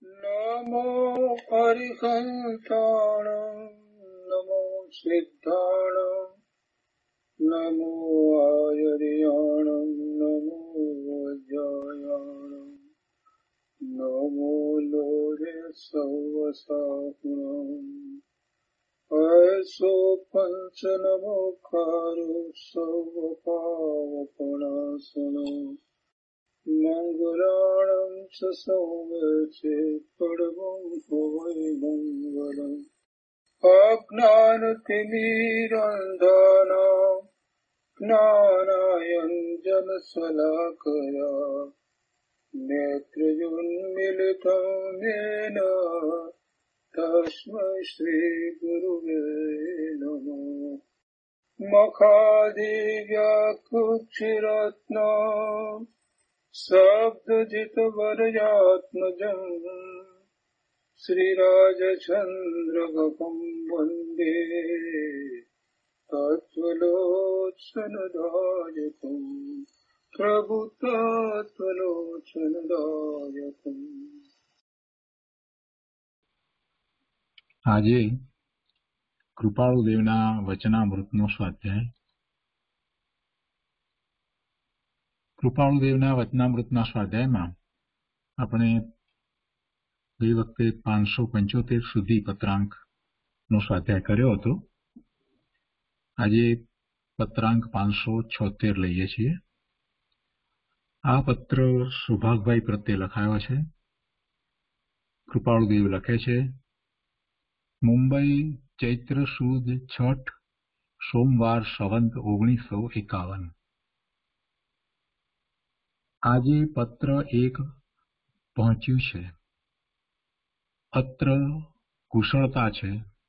नमो हरिसंताणं नमो सिद्धाणं नमो आयर्याणं नमो वज्रायाणं नमो लोरे सवसाहुणम् ऐसो पंच नमो कारो सवपावपणासनो मंगलाणं च सौम्यचे परमं भवै मंगलम् अज्ञानतिमिरान्धानां ज्ञानाञ्जनशलाकया नेत्रयुन्मीलितं येन तस्मै श्रीगुरुवे नमः। मखादिव्याकुक्षिरत्नम् शब्दजितवरयात्मजम् श्रीराजचन्द्रगं वन्दे तत्त्वलोचनदायकम् प्रभुतत्त्वलोचनदायकम्। આજે કૃપાળુદેવના વચનામૃતનો સ્વાધ્યાય. કૃપાળુદેવના વચનામૃતના સ્વાધ્યાયમાં આપણે ગઈ વખતે 575 સુધી પત્રાંકનો સ્વાધ્યાય કર્યો હતો. આજે પત્રાંક 576 લઈએ છીએ. આ પત્ર સુભાગભાઈ પ્રત્યે લખાયો છે. કૃપાળુદેવ લખે છે, મુંબઈ ચૈત્ર સુદ છઠ સોમવાર સંવંત 1951. આજે પત્ર 1 પહોંચ્યું છે. પત્ર કુશળતા છે.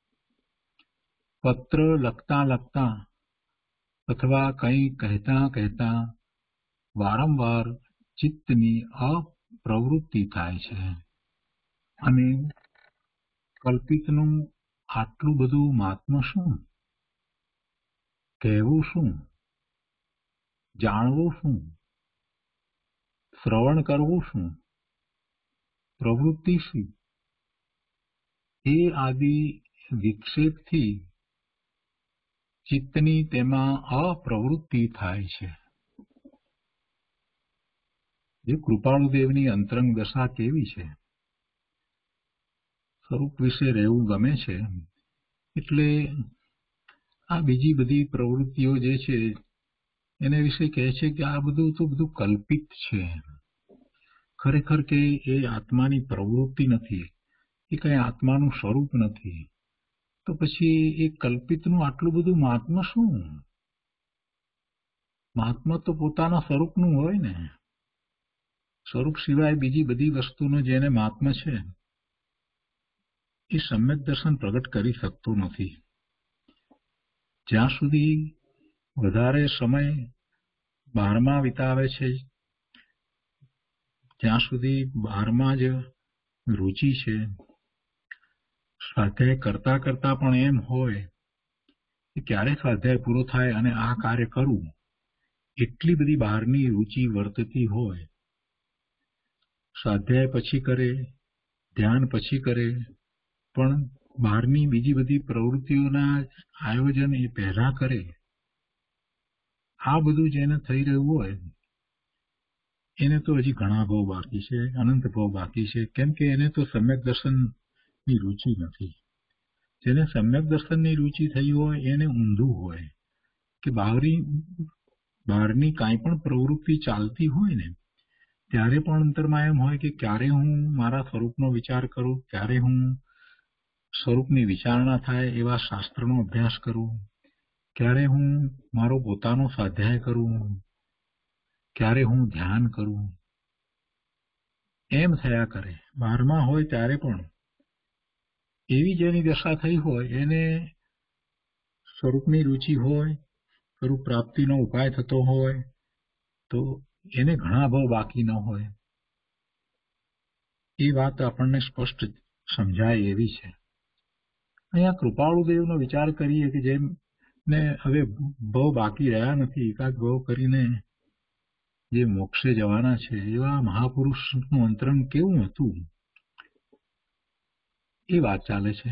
પત્ર લખતા લખતા અથવા કંઈ કહેતા કહેતા વારંવાર ચિત્તની અપ્રવૃત્તિ થાય છે અને કલ્પિતનું આટલું બધું મહાત્મ્ય શું, કહેવું શું, જાણવું શું, શ્રવણ કરવું શું, પ્રવૃત્તિ શી, એ આદિ વિક્ષેપથી ચિત્તની તેમાં અપ્રવૃત્તિ થાય છે. જે કૃપાળુદેવની અંતરંગ દશા કેવી છે? સ્વરૂપ વિશે રહેવું ગમે છે, એટલે આ બીજી બધી પ્રવૃત્તિઓ જે છે એને વિશે કહે છે કે આ બધું તો બધું કલ્પિત છે. ખરેખર કે એ આત્માની પ્રવૃત્તિ નથી, એ કઈ આત્માનું સ્વરૂપ નથી. તો પછી એ કલ્પિતનું આટલું બધું મહાત્મ્ય શું? મહાત્મ્ય તો પોતાના સ્વરૂપનું હોય ને. સ્વરૂપ સિવાય બીજી બધી વસ્તુનું જેને મહાત્મ્ય છે એ સમ્યક દર્શન પ્રગટ કરી શકતું નથી. જ્યાં સુધી વધારે સમય બહારમાં વિતાવે છે, જ્યાં સુધી બહારમાં જ રુચિ છે, સ્વાધ્યાય કરતા કરતા પણ એમ હોય કે ક્યારે સ્વાધ્યાય પૂરો થાય અને આ કાર્ય કરવું, એટલી બધી બહારની રુચિ વર્તતી હોય. સ્વાધ્યાય પછી કરે, ધ્યાન પછી કરે, પણ બહારની બીજી બધી પ્રવૃત્તિઓના આયોજન એ પહેલા કરે. આ બધું જેને થઈ રહ્યું હોય એને તો હજી ઘણા ભાવ બાકી છે, અનંત ભાવ બાકી છે. કેમ કે એને તો સમ્યક દર્શનની રુચિ નથી. જેને સમ્યક દર્શનની રુચિ થઈ હોય એને ઊંધું હોય કે બહારની કાંઈ પણ પ્રવૃત્તિ ચાલતી હોય ને ત્યારે પણ અંતરમાં એમ હોય કે ક્યારે હું મારા સ્વરૂપનો વિચાર કરું, ક્યારે હું સ્વરૂપની વિચારણા થાય એવા શાસ્ત્રનો અભ્યાસ કરું, ક્યારે હું મારો પોતાનો સ્વાધ્યાય કરું, ક્યારે હું ધ્યાન કરું, એમ થયા કરે. બહારમાં હોય ત્યારે પણ એવી જેની દશા થઈ હોય એને સ્વરૂપની રુચિ હોય, સ્વરૂપ પ્રાપ્તિનો ઉપાય થતો હોય તો એને ઘણા ભાવ બાકી ન હોય. એ વાત આપણને સ્પષ્ટ સમજાય એવી છે. અહીંયા કૃપાળુદેવનો વિચાર કરીએ કે જેમને હવે ભાવ બાકી રહ્યા નથી, એકાદ ભાવ કરીને જે મોક્ષે જવાના છે એવા મહાપુરુષનું અંતરંગ કેવું હતું? એ વાત ચાલે છે.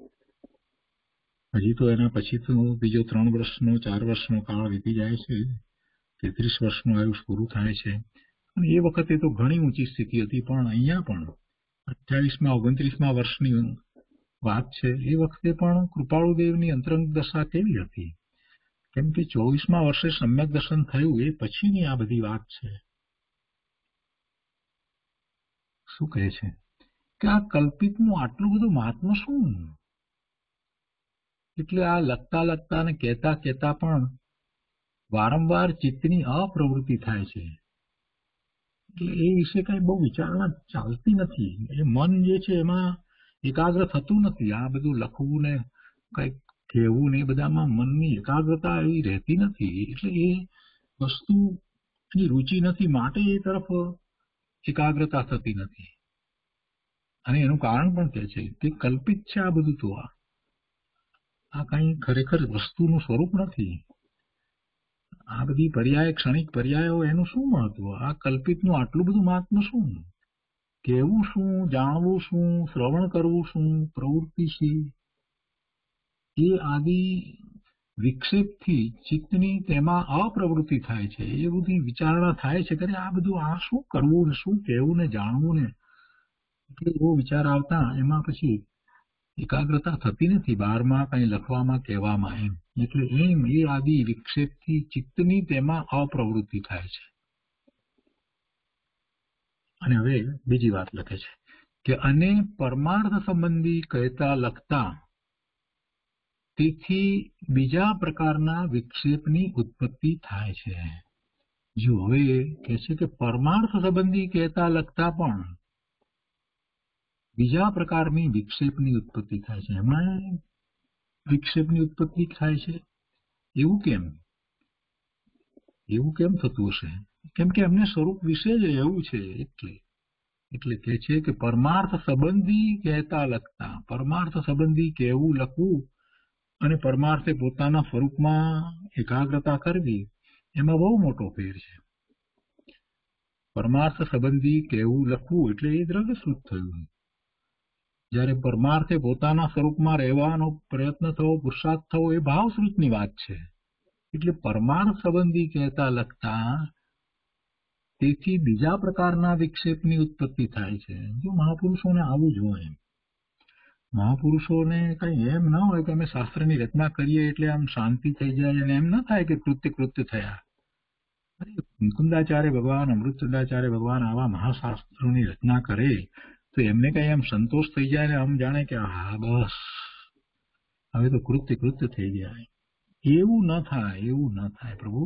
હજી તો એના પછી તો બીજો 3 વર્ષનો 4 વર્ષનો કાળ વીતી જાય છે, 33 વર્ષનું આયુષ પૂરું થાય છે. અને એ વખતે તો ઘણી ઊંચી સ્થિતિ હતી, પણ અહીંયા પણ 28માં 29માં વર્ષની વાત છે. એ વખતે પણ કૃપાળુદેવની અંતરંગ દશા કેવી હતી? કેમ કે 24માં વર્ષે સમ્યક દર્શન થયું એ પછીની આ બધી વાત છે. શું કહે છે કે આ કલ્પિતનું આટલું બધું મહાત્મ્ય શું? એટલે આ લખતા ને કહેતા પણ વારંવાર ચિત્તની અપ્રવૃત્તિ થાય છે. એટલે એ વિશે કઈ બહુ વિચારણા ચાલતી નથી. એ મન જે છે એમાં એકાગ્ર થતું નથી. આ બધું લખવું ને કઈક કહેવું ને એ બધામાં મનની એકાગ્રતા એવી રહેતી નથી. એટલે એ વસ્તુની રુચિ નથી, માટે એ તરફ એકાગ્રતા થતી નથી. અને એનું કારણ પણ કહે છે કે કલ્પિત છે આ બધું. તો આ કઈ ખરેખર વસ્તુનું સ્વરૂપ નથી. આ બધી પર્યાય, ક્ષણિક પર્યાયો, એનું શું મહત્વ? આ કલ્પિતનું આટલું બધું મહાત્મ્ય શું? કહેવું શું, જાણવું શું, શ્રવણ કરવું શું, પ્રવૃત્તિ છે એ આદિ વિક્ષેપથી ચિત્તની તેમાં અપ્રવૃત્તિ થાય છે. એ બધી વિચારણા થાય છે કે આ બધું આ શું કરવું ને શું કહેવું ને જાણવું ને, એટલે એવો વિચાર આવતા એમાં પછી એકાગ્રતા થતી નથી, બહારમાં કઈ લખવામાં કહેવામાં. એમ એટલે એમ એ આદિ વિક્ષેપથી ચિત્તની તેમાં અપ્રવૃત્તિ થાય છે. અને હવે બીજી વાત લખે છે કે અને પરમાર્થ સંબંધી કહેતા લખતા તેથી બીજા પ્રકારના વિક્ષેપની ઉત્પત્તિ થાય છે. જો હવે કહે છે કે પરમાર્થ સંબંધી કહેતા લખતા પણ બીજા પ્રકારની વિક્ષેપની ઉત્પત્તિ થાય છે. એમાં વિક્ષેપની ઉત્પત્તિ થાય છે એવું કેમ? એવું કેમ થતું હશે? કેમ કે એમને સ્વરૂપ વિશે જ એવું છે. એટલે કે છે કે પરમાર્થ સંબંધી કહેતા લખતા, પરમાર્થ સંબંધી કહેવું લખવું અને પરમાર્થે પોતાના સ્વરૂપમાં એકાગ્રતા કરવી, એમાં બહુ મોટો ફેર છે. પરમાર્થ સંબંધી કહેવું લખવું એટલે એ દ્રવ્યશ્રુત થયું. જ્યારે પરમાર્થે પોતાના સ્વરૂપમાં રહેવાનો પ્રયત્ન થવો, પુરુષાર્થ થવો, એ ભાવશ્રુતની વાત છે. એટલે પરમાર્થ સંબંધી કહેતા લખતા તેથી બીજા પ્રકારના વિક્ષેપની ઉત્પત્તિ થાય છે. જો મહાપુરુષોને આવું જ હોય, મહાપુરુષોને કઈ એમ ન હોય કે અમે શાસ્ત્રની રચના કરીએ એટલે આમ શાંતિ થઈ જાય, અને એમ ન થાય કે કૃત્ય થયા. મુકુંદાચાર્ય ભગવાન, અમૃતચંદાચાર્ય ભગવાન આવા મહાશાસ્ત્રોની રચના કરે તો એમને કઈ એમ સંતોષ થઈ જાય ને આમ જાણે કે હા બસ હવે તો કૃત્ય થઈ ગયા. એવું ન થાય, એવું ન થાય પ્રભુ.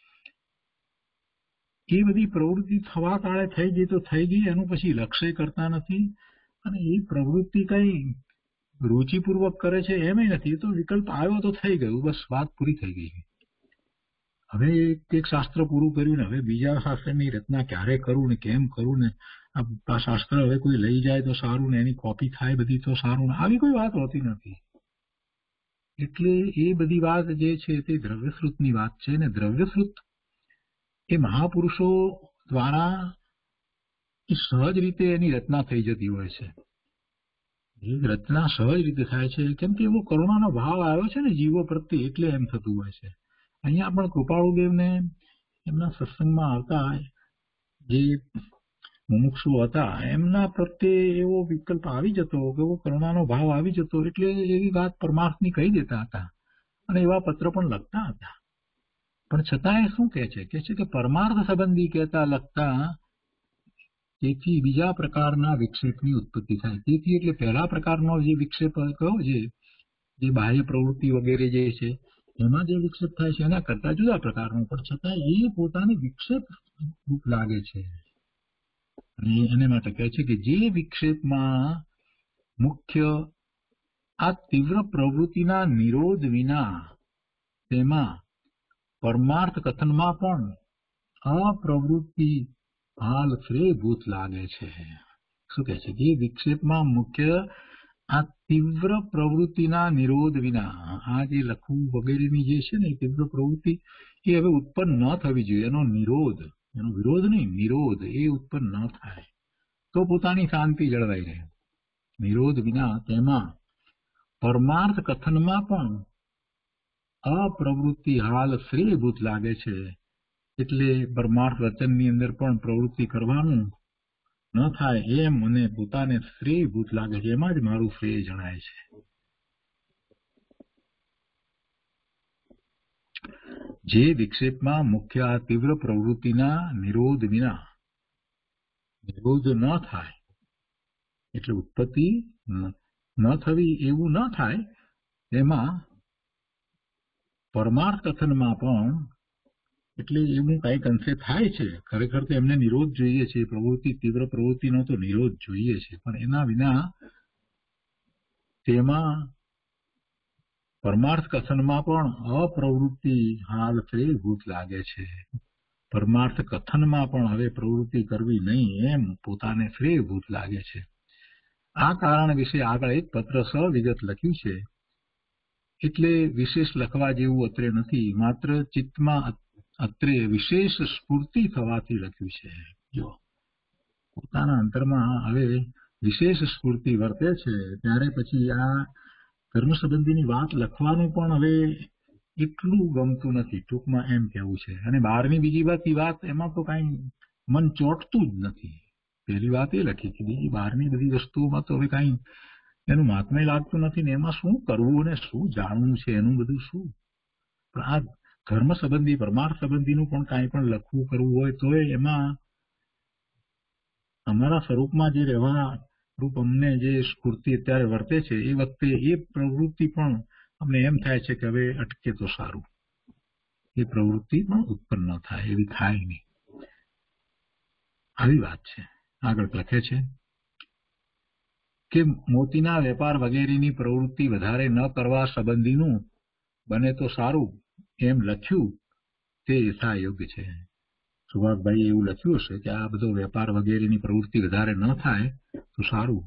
એ બધી પ્રવૃત્તિ થવા કાળે થઈ ગઈ તો થઈ ગઈ, એનું પછી લક્ષ્ય કરતા નથી. અને એ પ્રવૃત્તિ કઈ રુચિપૂર્વક કરે છે એમ નથી. એ તો વિકલ્પ આવ્યો તો થઈ ગયું, બસ વાત પૂરી થઈ ગઈ. હવે એક શાસ્ત્ર પૂરું કર્યું ને હવે બીજા શાસ્ત્રની રચના ક્યારે કરું ને કેમ કરું ને આ શાસ્ત્ર હવે કોઈ લઈ જાય તો સારું ને એની કોપી થાય બધી તો સારું ને, આવી કોઈ વાત હોતી નથી. એટલે એ બધી વાત જે છે તે દ્રવ્યશ્રુતની વાત છે. ને દ્રવ્યશ્રુત એ મહાપુરુષો દ્વારા સહજ રીતે એની રચના થઈ જતી હોય છે. એ રચના સહજ રીતે થાય છે કેમ કે એવો કરુણાનો ભાવ આવ્યો છે ને જીવો પ્રત્યે, એટલે એમ થતું હોય છે. અહીંયા પણ કૃપાળુદેવને એમના સત્સંગમાં આવતા જે મુમુક્ષુ હતા એમના પ્રત્યે એવો વિકલ્પ આવી જતો, એવો કરુણાનો ભાવ આવી જતો, એટલે એવી વાત પરમાર્થની કહી દેતા હતા અને એવા પત્ર પણ લખતા હતા. પણ છતાં એ શું કહે છે કે પરમાર્થ સંબંધી કહેતા લખતા તેથી બીજા પ્રકારના વિક્ષેપની ઉત્પત્તિ થાય. તેથી એટલે પહેલા પ્રકારનો જે વિક્ષેપ કયો છે, જે બાહ્ય પ્રવૃત્તિ વગેરે જે છે એમાં જે વિક્ષેપ થાય છે એના કરતા જુદા પ્રકારનો, પણ છતાં એ પોતાની વિક્ષેપ રૂપ લાગે છે. અને એને માટે કહે છે કે જે વિક્ષેપમાં મુખ્ય આ તીવ્ર પ્રવૃત્તિના નિરોધ વિના તેમાં પરમાર્થ કથનમાં પણ અપ્રવૃત્તિ હાલ શ્રેયભૂત લાગે છે. શું કહે છે કે વિક્ષેપમાં મુખ્ય આ તીવ્ર પ્રવૃત્તિના નિરોધ વિના, આ જે લખવું વગેરેની જે છે ને તીવ્ર પ્રવૃત્તિ એ હવે ઉત્પન્ન ન થવી જોઈએ. એનો નિરોધ, એનો વિરોધ નહીં, નિરોધ એ ઉત્પન્ન ન થાય તો પોતાની શાંતિ જળવાઈ રહે. નિરોધ વિના તેમાં પરમાર્થ કથનમાં પણ અપ્રવૃત્તિ હાલ શ્રેયભૂત લાગે છે. એટલે પરમાર્થ વચનની અંદર પણ પ્રવૃત્તિ કરવાનું ન થાય એમ મને પોતાને શ્રેયભૂત લાગે છે, એમાં જ મારું શ્રેય જણાય છે. જે વિક્ષેપમાં મુખ્ય આ તીવ્ર પ્રવૃત્તિના નિરોધ વિના નિરોધ ન થાય, એટલે ઉત્પત્તિ ન થવી એવું ન થાય, એમાં પરમાર્થ કથનમાં પણ એટલે એવું કઈક અંશે થાય છે. ખરેખર તો એમને નિરોધ જોઈએ છે, પ્રવૃત્તિ તીવ્ર પ્રવૃત્તિનો તો નિરોધ જોઈએ છે, પણ એના વિના તેમાં પરમાર્થ કથનમાં પણ અપ્રવૃત્તિ હાલ શ્રેયભૂત લાગે છે. પરમાર્થ કથનમાં પણ હવે પ્રવૃત્તિ કરવી નહીં એમ પોતાને શ્રેયભૂત લાગે છે. આ કારણ વિશે આગળ એક પત્ર સવિગત લખ્યું છે, એટલે વિશેષ લખવા જેવું અત્રે નથી, માત્ર ચિત્તમાં અત્રે વિશેષ સ્ફૂર્તિ થવાથી લખ્યું છે. જો પોતાના અંતરમાં હવે વિશેષ સ્ફૂર્તિ વર્તે છે, ત્યારે પછી આ ધર્મ સંબંધીની વાત લખવાનું પણ હવે એટલું ગમતું નથી, ટૂંકમાં એમ કહેવું છે. અને બહારની બીજી વાત એમાં તો કઈ મન ચોંટતું જ નથી. પહેલી વાત એ લખી કે બીજી બહારની બધી વસ્તુઓમાં તો હવે કઈ એનું મહાત્મ્ય લાગતું નથી, ને એમાં શું કરવું અને શું જાણવું છે, એનું બધું શું. પણ આ ધર્મ સંબંધી પરમાર્થ સંબંધીનું પણ કાંઈ પણ લખવું કરવું હોય તો એમાં અમારા સ્વરૂપમાં જે રહેવા રૂપ અમને જે સ્ફૂર્તિ અત્યારે વર્તે છે, એ વખતે એ પ્રવૃત્તિ પણ અમને એમ થાય છે કે હવે અટકે તો સારું, એ પ્રવૃત્તિ પણ ઉત્પન્ન ન થાય, એવી થાય નહીં. આવી વાત છે. આગળ લખે છે કે મોતીના વેપાર વગેરેની પ્રવૃત્તિ વધારે ન કરવા સંબંધીનું બને તો સારું એમ લખ્યું તે યથાયોગ્ય છે. સુભાષભાઈ એવું લખ્યું હશે કે આ બધો વેપાર વગેરેની પ્રવૃત્તિ વધારે ન થાય તો સારું.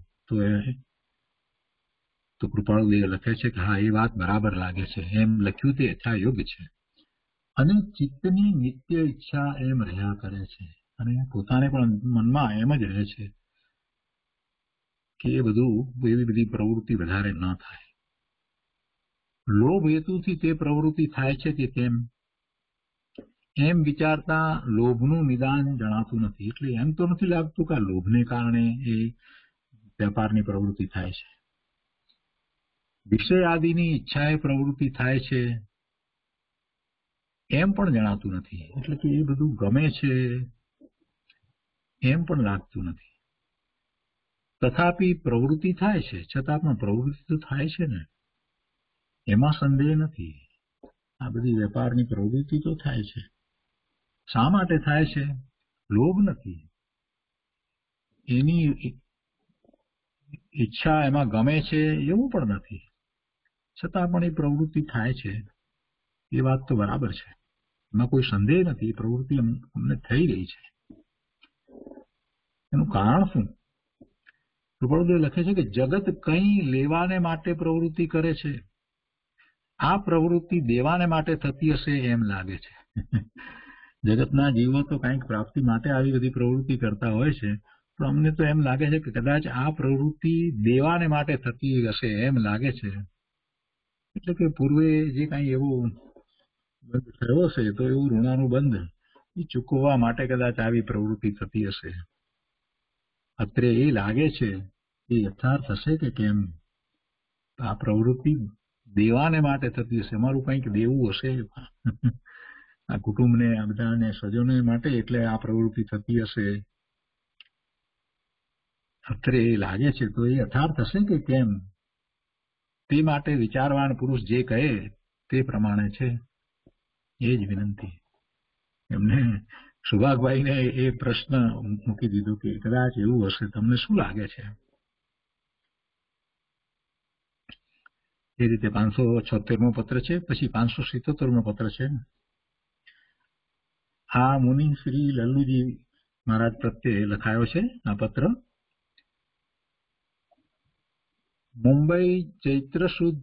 તો કૃપાળુદેવ લખે છે કે હા, એ વાત બરાબર લાગે છે, એમ લખ્યું તે યથાયોગ્ય છે. અને ચિત્તની નિત્ય ઈચ્છા એમ રહ્યા કરે છે, અને પોતાને પણ મનમાં એમ જ રહે છે કે એ બધું એવી બધી પ્રવૃત્તિ વધારે ન થાય. લોભ હેતુથી તે પ્રવૃત્તિ થાય છે કે કેમ એમ વિચારતા લોભનું નિદાન જણાતું નથી. એટલે એમ તો નથી લાગતું કે લોભને કારણે એ વેપારની પ્રવૃત્તિ થાય છે. વિષય આદિની ઈચ્છાએ પ્રવૃત્તિ થાય છે એમ પણ જણાતું નથી. એટલે કે એ બધું ગમે છે એમ પણ લાગતું નથી. તથાપિ પ્રવૃત્તિ થાય છે, છતાં પણ પ્રવૃત્તિ તો થાય છે ને, એમાં સંદેહ નથી. આ બધી વેપારની પ્રવૃત્તિ તો થાય છે. શા માટે થાય છે? લોભ નથી, એની ઈચ્છા એમાં ગમે છે એવું પણ નથી, છતાં પણ એ પ્રવૃત્તિ થાય છે. એ વાત તો બરાબર છે, એમાં કોઈ સંદેહ નથી. એ પ્રવૃત્તિ અમને થઈ રહી છે. એનું કારણ શું? કૃપાળુદેવ લખે છે કે જગત કંઈ લેવાને માટે પ્રવૃત્તિ કરે છે, આ પ્રવૃત્તિ દેવાને માટે થતી હશે એમ લાગે છે. જગતના જીવો તો કંઈક પ્રાપ્તિ માટે આવી બધી પ્રવૃત્તિ કરતા હોય છે, પણ અમને તો એમ લાગે છે કે કદાચ આ પ્રવૃત્તિ દેવાને માટે થતી હશે એમ લાગે છે. એટલે કે પૂર્વે જે કાંઈ એવો બંધ થયો હશે, તો એવું ઋણાનું બંધ એ ચૂકવવા માટે કદાચ આવી પ્રવૃત્તિ થતી હશે. અત્રે એ લાગે છે એ યથાર્થ હશે કે કેમ આ પ્રવૃત્તિ દેવાને માટે થતી હશે, અમારું કંઈક દેવું હશે આ કુટુંબને, આ બધાને સ્વજનો માટે, એટલે આ પ્રવૃત્તિ થતી હશે. અત્રે એ લાગે છે, તો એ યથાર્થ હશે કે કેમ તે માટે વિચારવાન પુરુષ જે કહે તે પ્રમાણે છે. એ જ વિનંતી. એમને સુભાગભાઈને એ પ્રશ્ન મૂકી દીધો કે કદાચ એવું હશે, તમને શું લાગે છે? એ રીતે 576મો પત્ર છે. પછી 577મો પત્ર છે. આ મુનિ શ્રી લલ્લુજી મહારાજ પ્રત્યે લખાયો છે. આ પત્ર મુંબઈ ચૈત્ર સુદ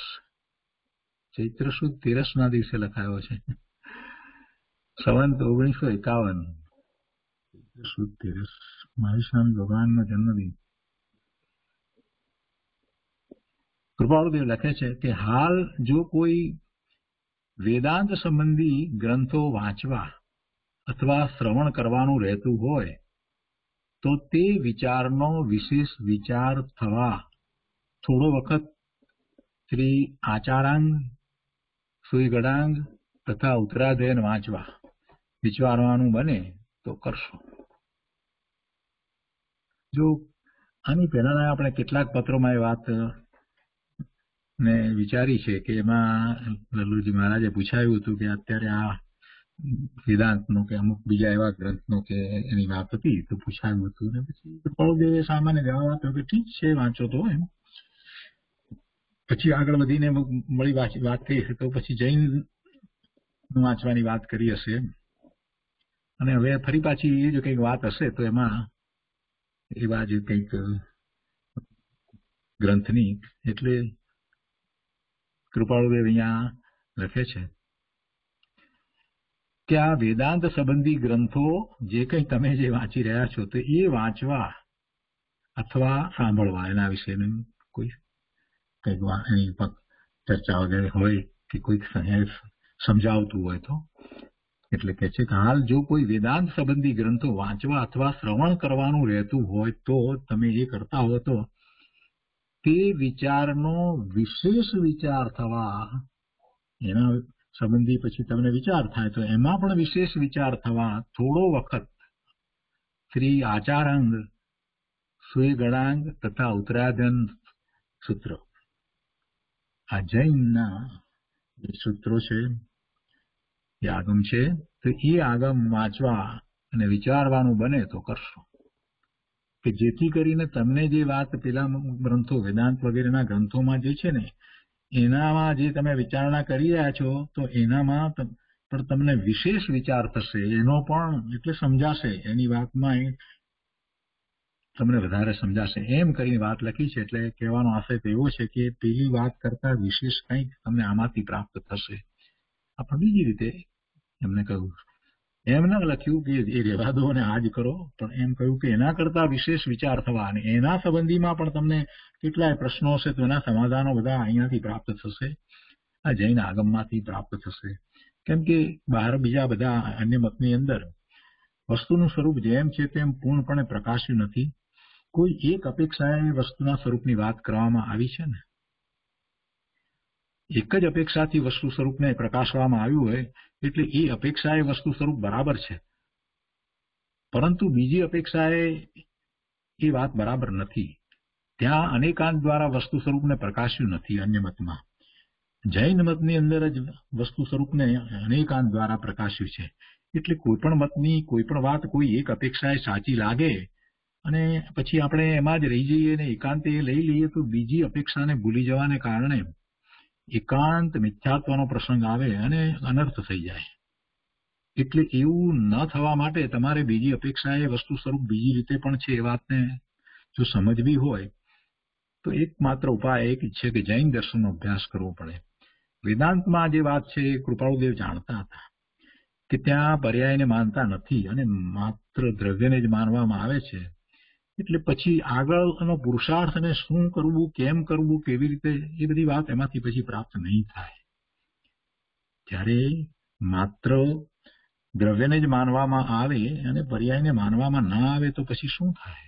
13 ના દિવસે લખાયો છે. સંવંત 1951. ચૈત્ર સુદ 13 મહેશાન ભગવાનનો જન્મદિન. કૃપાળુદેવ લખે છે કે હાલ જો કોઈ વેદાંત સંબંધી ગ્રંથો વાંચવા અથવા શ્રવણ કરવાનું રહેતું હોય તો તે વિચારનો વિશેષ વિચાર થવા થોડો વખત શ્રી આચારાંગ, સુઈગડાંગ તથા ઉત્તરાધ્યયન વાંચવા વિચારવાનું બને તો કરશો. જો આની પહેલાના આપણે કેટલાક પત્રોમાં એ વાત ને વિચારી છે કે એમાં લલ્લુજી મહારાજે પૂછાયું હતું કે અત્યારે આ વેદાંતનો કે અમુક બીજા એવા ગ્રંથનો કે એની વાત હતી તો પૂછાયું હતું ને પછી કૃપાળુદેવે સામાન્ય જવાબ આપ્યો કે ઠીક છે વાંચો તો એમ. પછી આગળ વધીને મળી વાત થઈ તો પછી જૈન વાંચવાની વાત કરી હશે અને હવે ફરી પાછી એ જો કંઈક વાત હશે તો એમાં એવા જ કંઈક ગ્રંથની એટલે કૃપાળુદેવ અહીંયા લખે છે કે આ વેદાંત સંબંધી ગ્રંથો જે કંઈ તમે જે વાંચી રહ્યા છો તો એ વાંચવા અથવા સાંભળવા એના વિશેનું કોઈ કંઈક એની ચર્ચા વગેરે હોય કે કોઈક સમજાવતું હોય તો એટલે કે છે કે હાલ જો કોઈ વેદાંત સંબંધી ગ્રંથો વાંચવા અથવા શ્રવણ કરવાનું રહેતું હોય તો તમે એ કરતા હો તો તે વિચારનો વિશેષ વિચાર થવા એના સંબંધી પછી તમને વિચાર થાય તો એમાં પણ વિશેષ વિચાર થવા થોડો વખત શ્રી આચારાંગ, સુઈગડાંગ તથા ઉત્તરાધ્યયન સૂત્રો આ જૈનના જે સૂત્રો છે એ આગમ છે તો એ આગમ વાંચવા અને વિચારવાનું બને તો કરશો કે જેથી કરીને તમને જે વાત પેલા ગ્રંથો વેદાંત વગેરેના ગ્રંથોમાં જે છે ને એનામાં જે તમે વિચારણા કરી રહ્યા છો તો એનામાં પણ તમને વિશેષ વિચાર થશે એનો પણ એટલે સમજાશે એની વાતમાં તમને વધારે સમજાશે એમ કરીને વાત લખી છે. એટલે કહેવાનો આશય તો એવો છે કે પેલી વાત કરતા વિશેષ કંઈક તમને આમાંથી પ્રાપ્ત થશે. આપણે બીજી રીતે એમને કહ્યું એમ ન લખ્યું કે એ રહેવા દો અને આ જ કરો પણ એમ કહ્યું કે એના કરતા વિશેષ વિચાર થવા અને એના સંબંધીમાં પણ તમને કેટલાય પ્રશ્નો હશે તો એના સમાધાનો બધા અહીંયાથી પ્રાપ્ત થશે. આ જૈન આગમમાંથી પ્રાપ્ત થશે. કેમ કે બહાર બીજા બધા અન્ય મતની અંદર વસ્તુનું સ્વરૂપ જેમ છે તેમ પૂર્ણપણે પ્રકાશ્યું નથી. કોઈ એક અપેક્ષાએ વસ્તુના સ્વરૂપની વાત કરવામાં આવી છે ને એક જ અપેક્ષાથી વસ્તુ સ્વરૂપને પ્રકાશવામાં આવ્યું હોય એટલે એ અપેક્ષાએ વસ્તુ સ્વરૂપ બરાબર છે પરંતુ બીજી અપેક્ષાએ એ વાત બરાબર નથી. ત્યાં અનેકાંત દ્વારા વસ્તુ સ્વરૂપને પ્રકાશ્યું નથી. અન્ય મતમાં જૈન મતની અંદર જ વસ્તુ સ્વરૂપને અનેકાંત દ્વારા પ્રકાશ્યું છે. એટલે કોઈ પણ મતની કોઈ પણ વાત કોઈ એક અપેક્ષાએ સાચી લાગે અને પછી આપણે એમાં જ રહી જઈએ અને એકાંતે લઈ લઈએ તો બીજી અપેક્ષાને ભૂલી જવાને કારણે એકાંત મિથ્યાત્વનો પ્રસંગ આવે અને અનર્થ થઈ જાય. એટલે એવું ન થવા માટે તમારે બીજી અપેક્ષાએ વસ્તુ સ્વરૂપ બીજી રીતે પણ છે એ વાતને જો સમજવી હોય તો એકમાત્ર ઉપાય એક છે કે જૈન દર્શનનો અભ્યાસ કરવો પડે. વેદાંતમાં જે વાત છે એ કૃપાળુદેવ જાણતા હતા કે ત્યાં પર્યાયને માનતા નથી અને માત્ર દ્રવ્યને જ માનવામાં આવે છે. એટલે પછી આગળનો પુરુષાર્થ અને શું કરવું, કેમ કરવું, કેવી રીતે એ બધી વાત એમાંથી પછી પ્રાપ્ત નહીં થાય. ત્યારે માત્ર દ્રવ્યને જ માનવામાં આવે અને પર્યાયને માનવામાં ના આવે તો પછી શું થાય?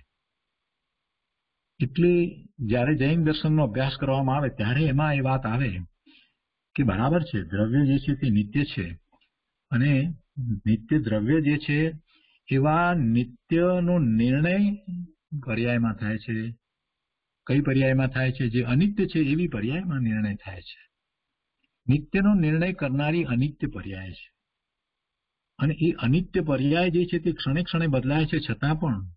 એટલે જ્યારે જૈન દર્શનનો અભ્યાસ કરવામાં આવે ત્યારે એમાં એ વાત આવે કે બરાબર છે દ્રવ્ય જે છે તે નિત્ય છે અને નિત્ય દ્રવ્ય જે છે એવા નિત્યનો નિર્ણય પર્યાયમાં થાય છે. કઈ પર્યાયમાં થાય છે? જે અનિત્ય છે એવી પર્યાયમાં નિર્ણય થાય છે. નિત્યનો નિર્ણય કરનારી અનિત્ય પર્યાય છે અને એ અનિત્ય પર્યાય જે છે તે ક્ષણે ક્ષણે બદલાય છે. છતાં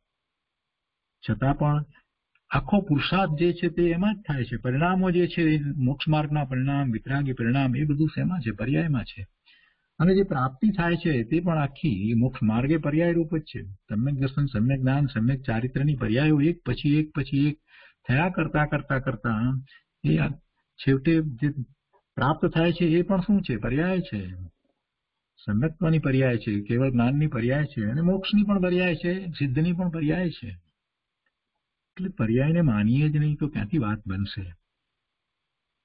પણ આખો પુરુષાર્થ જે છે તે એમાં જ થાય છે. પરિણામો જે છે મોક્ષ માર્ગના પરિણામ, વિતરાગી પરિણામ એ બધું શેમાં છે? પર્યાયમાં છે. અને જે પ્રાપ્તિ થાય છે તે પણ આખી મોક્ષ માર્ગે પર્યાય રૂપ જ છે. સમ્યક દર્શન, સમ્યક જ્ઞાન, સમ્યક ચારિત્રની પર્યાયો એક પછી એક થયા કરતા એ છેવટે જે પ્રાપ્ત થાય છે એ પણ શું છે? પર્યાય છે. સમ્યકત્વની પર્યાય છે, કેવળ જ્ઞાનની પર્યાય છે અને મોક્ષની પણ પર્યાય છે, સિદ્ધની પણ પર્યાય છે. એટલે પર્યાયને માનીએ જ નહીં તો ક્યાંથી વાત બનશે?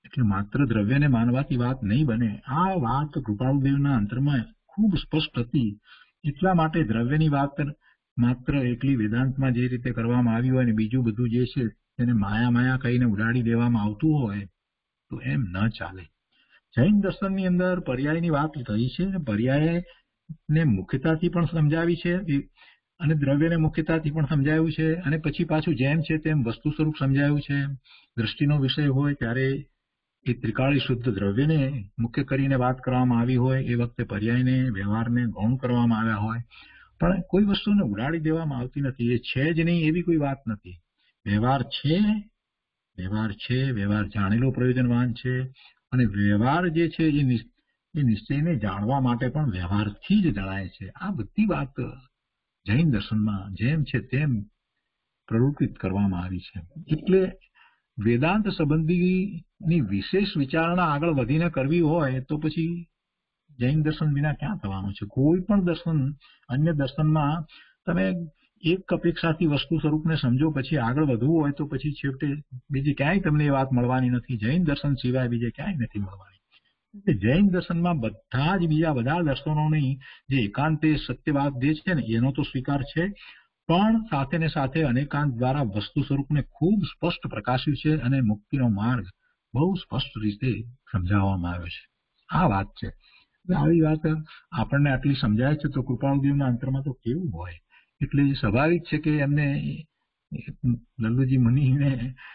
એટલે માત્ર દ્રવ્યને માનવાથી વાત નહીં બને. આ વાત કૃપાળુદેવના અંતરમાં ખૂબ સ્પષ્ટ હતી. એટલા માટે દ્રવ્યની વાત માત્ર એકલી વેદાંતમાં જે રીતે કરવામાં આવી હોય અને બીજું બધું જે છે તેને માયા કહીને ઉડાડી દેવામાં આવતું હોય તો એમ ન ચાલે. જૈન દર્શનની અંદર પર્યાયની વાત થઈ છે. પર્યાયને મુખ્યતાથી પણ સમજાવી છે અને દ્રવ્યને મુખ્યતાથી પણ સમજાવ્યું છે, અને પછી પાછું જેમ છે તેમ વસ્તુ સ્વરૂપ સમજાવ્યું છે. દ્રષ્ટિનો વિષય હોય ત્યારે એ ત્રિકાળી શુદ્ધ દ્રવ્યને મુખ્ય કરીને વાત કરવામાં આવી હોય, એ વખતે પર્યાયને વ્યવહારને ગૌણ કરવામાં આવ્યા હોય, પણ કોઈ વસ્તુને ઉડાડી દેવામાં આવતી નથી. એ છે જ નહીં એવી કોઈ વાત નથી. વ્યવહાર છે, વ્યવહાર જાણેલો પ્રયોજનવાન છે, અને વ્યવહાર જે છે એ નિશ્ચયને જાણવા માટે પણ વ્યવહારથી જ જણાય છે. આ બધી વાત જૈન દર્શનમાં જેમ છે તેમ પ્રવૃત્તિત કરવામાં આવી છે. એટલે વેદાંત સંબંધીની વિશેષ વિચારણા આગળ વધીને કરવી હોય તો પછી જૈન દર્શન વિના ક્યાં થવાનું છે? કોઈ પણ દર્શન, અન્ય દર્શનમાં તમે એક અપેક્ષાથી વસ્તુ સ્વરૂપને સમજો, પછી આગળ વધવું હોય તો પછી છેવટે બીજી ક્યાંય તમને એ વાત મળવાની નથી. જૈન દર્શન સિવાય બીજે ક્યાંય નથી મળવાની. જૈન દર્શનમાં બધા જ બીજા બધા દર્શનોની જે એકાંતે સત્યવાદ જે છે ને એનો તો સ્વીકાર છે, પણ સાથે ને સાથે અનેકાંત દ્વારા વસ્તુ સ્વરૂપને ખૂબ સ્પષ્ટ પ્રકાશ્યું છે અને મુક્તિનો માર્ગ બહુ સ્પષ્ટ રીતે સમજાવવામાં આવ્યો છે. આ વાત છે. આવી વાત આપણને આટલી સમજાય છે તો કૃપાળુદેવના અંતરમાં તો કેવું હોય. એટલે સ્વાભાવિક છે કે એમને લલ્લુજી મુનિને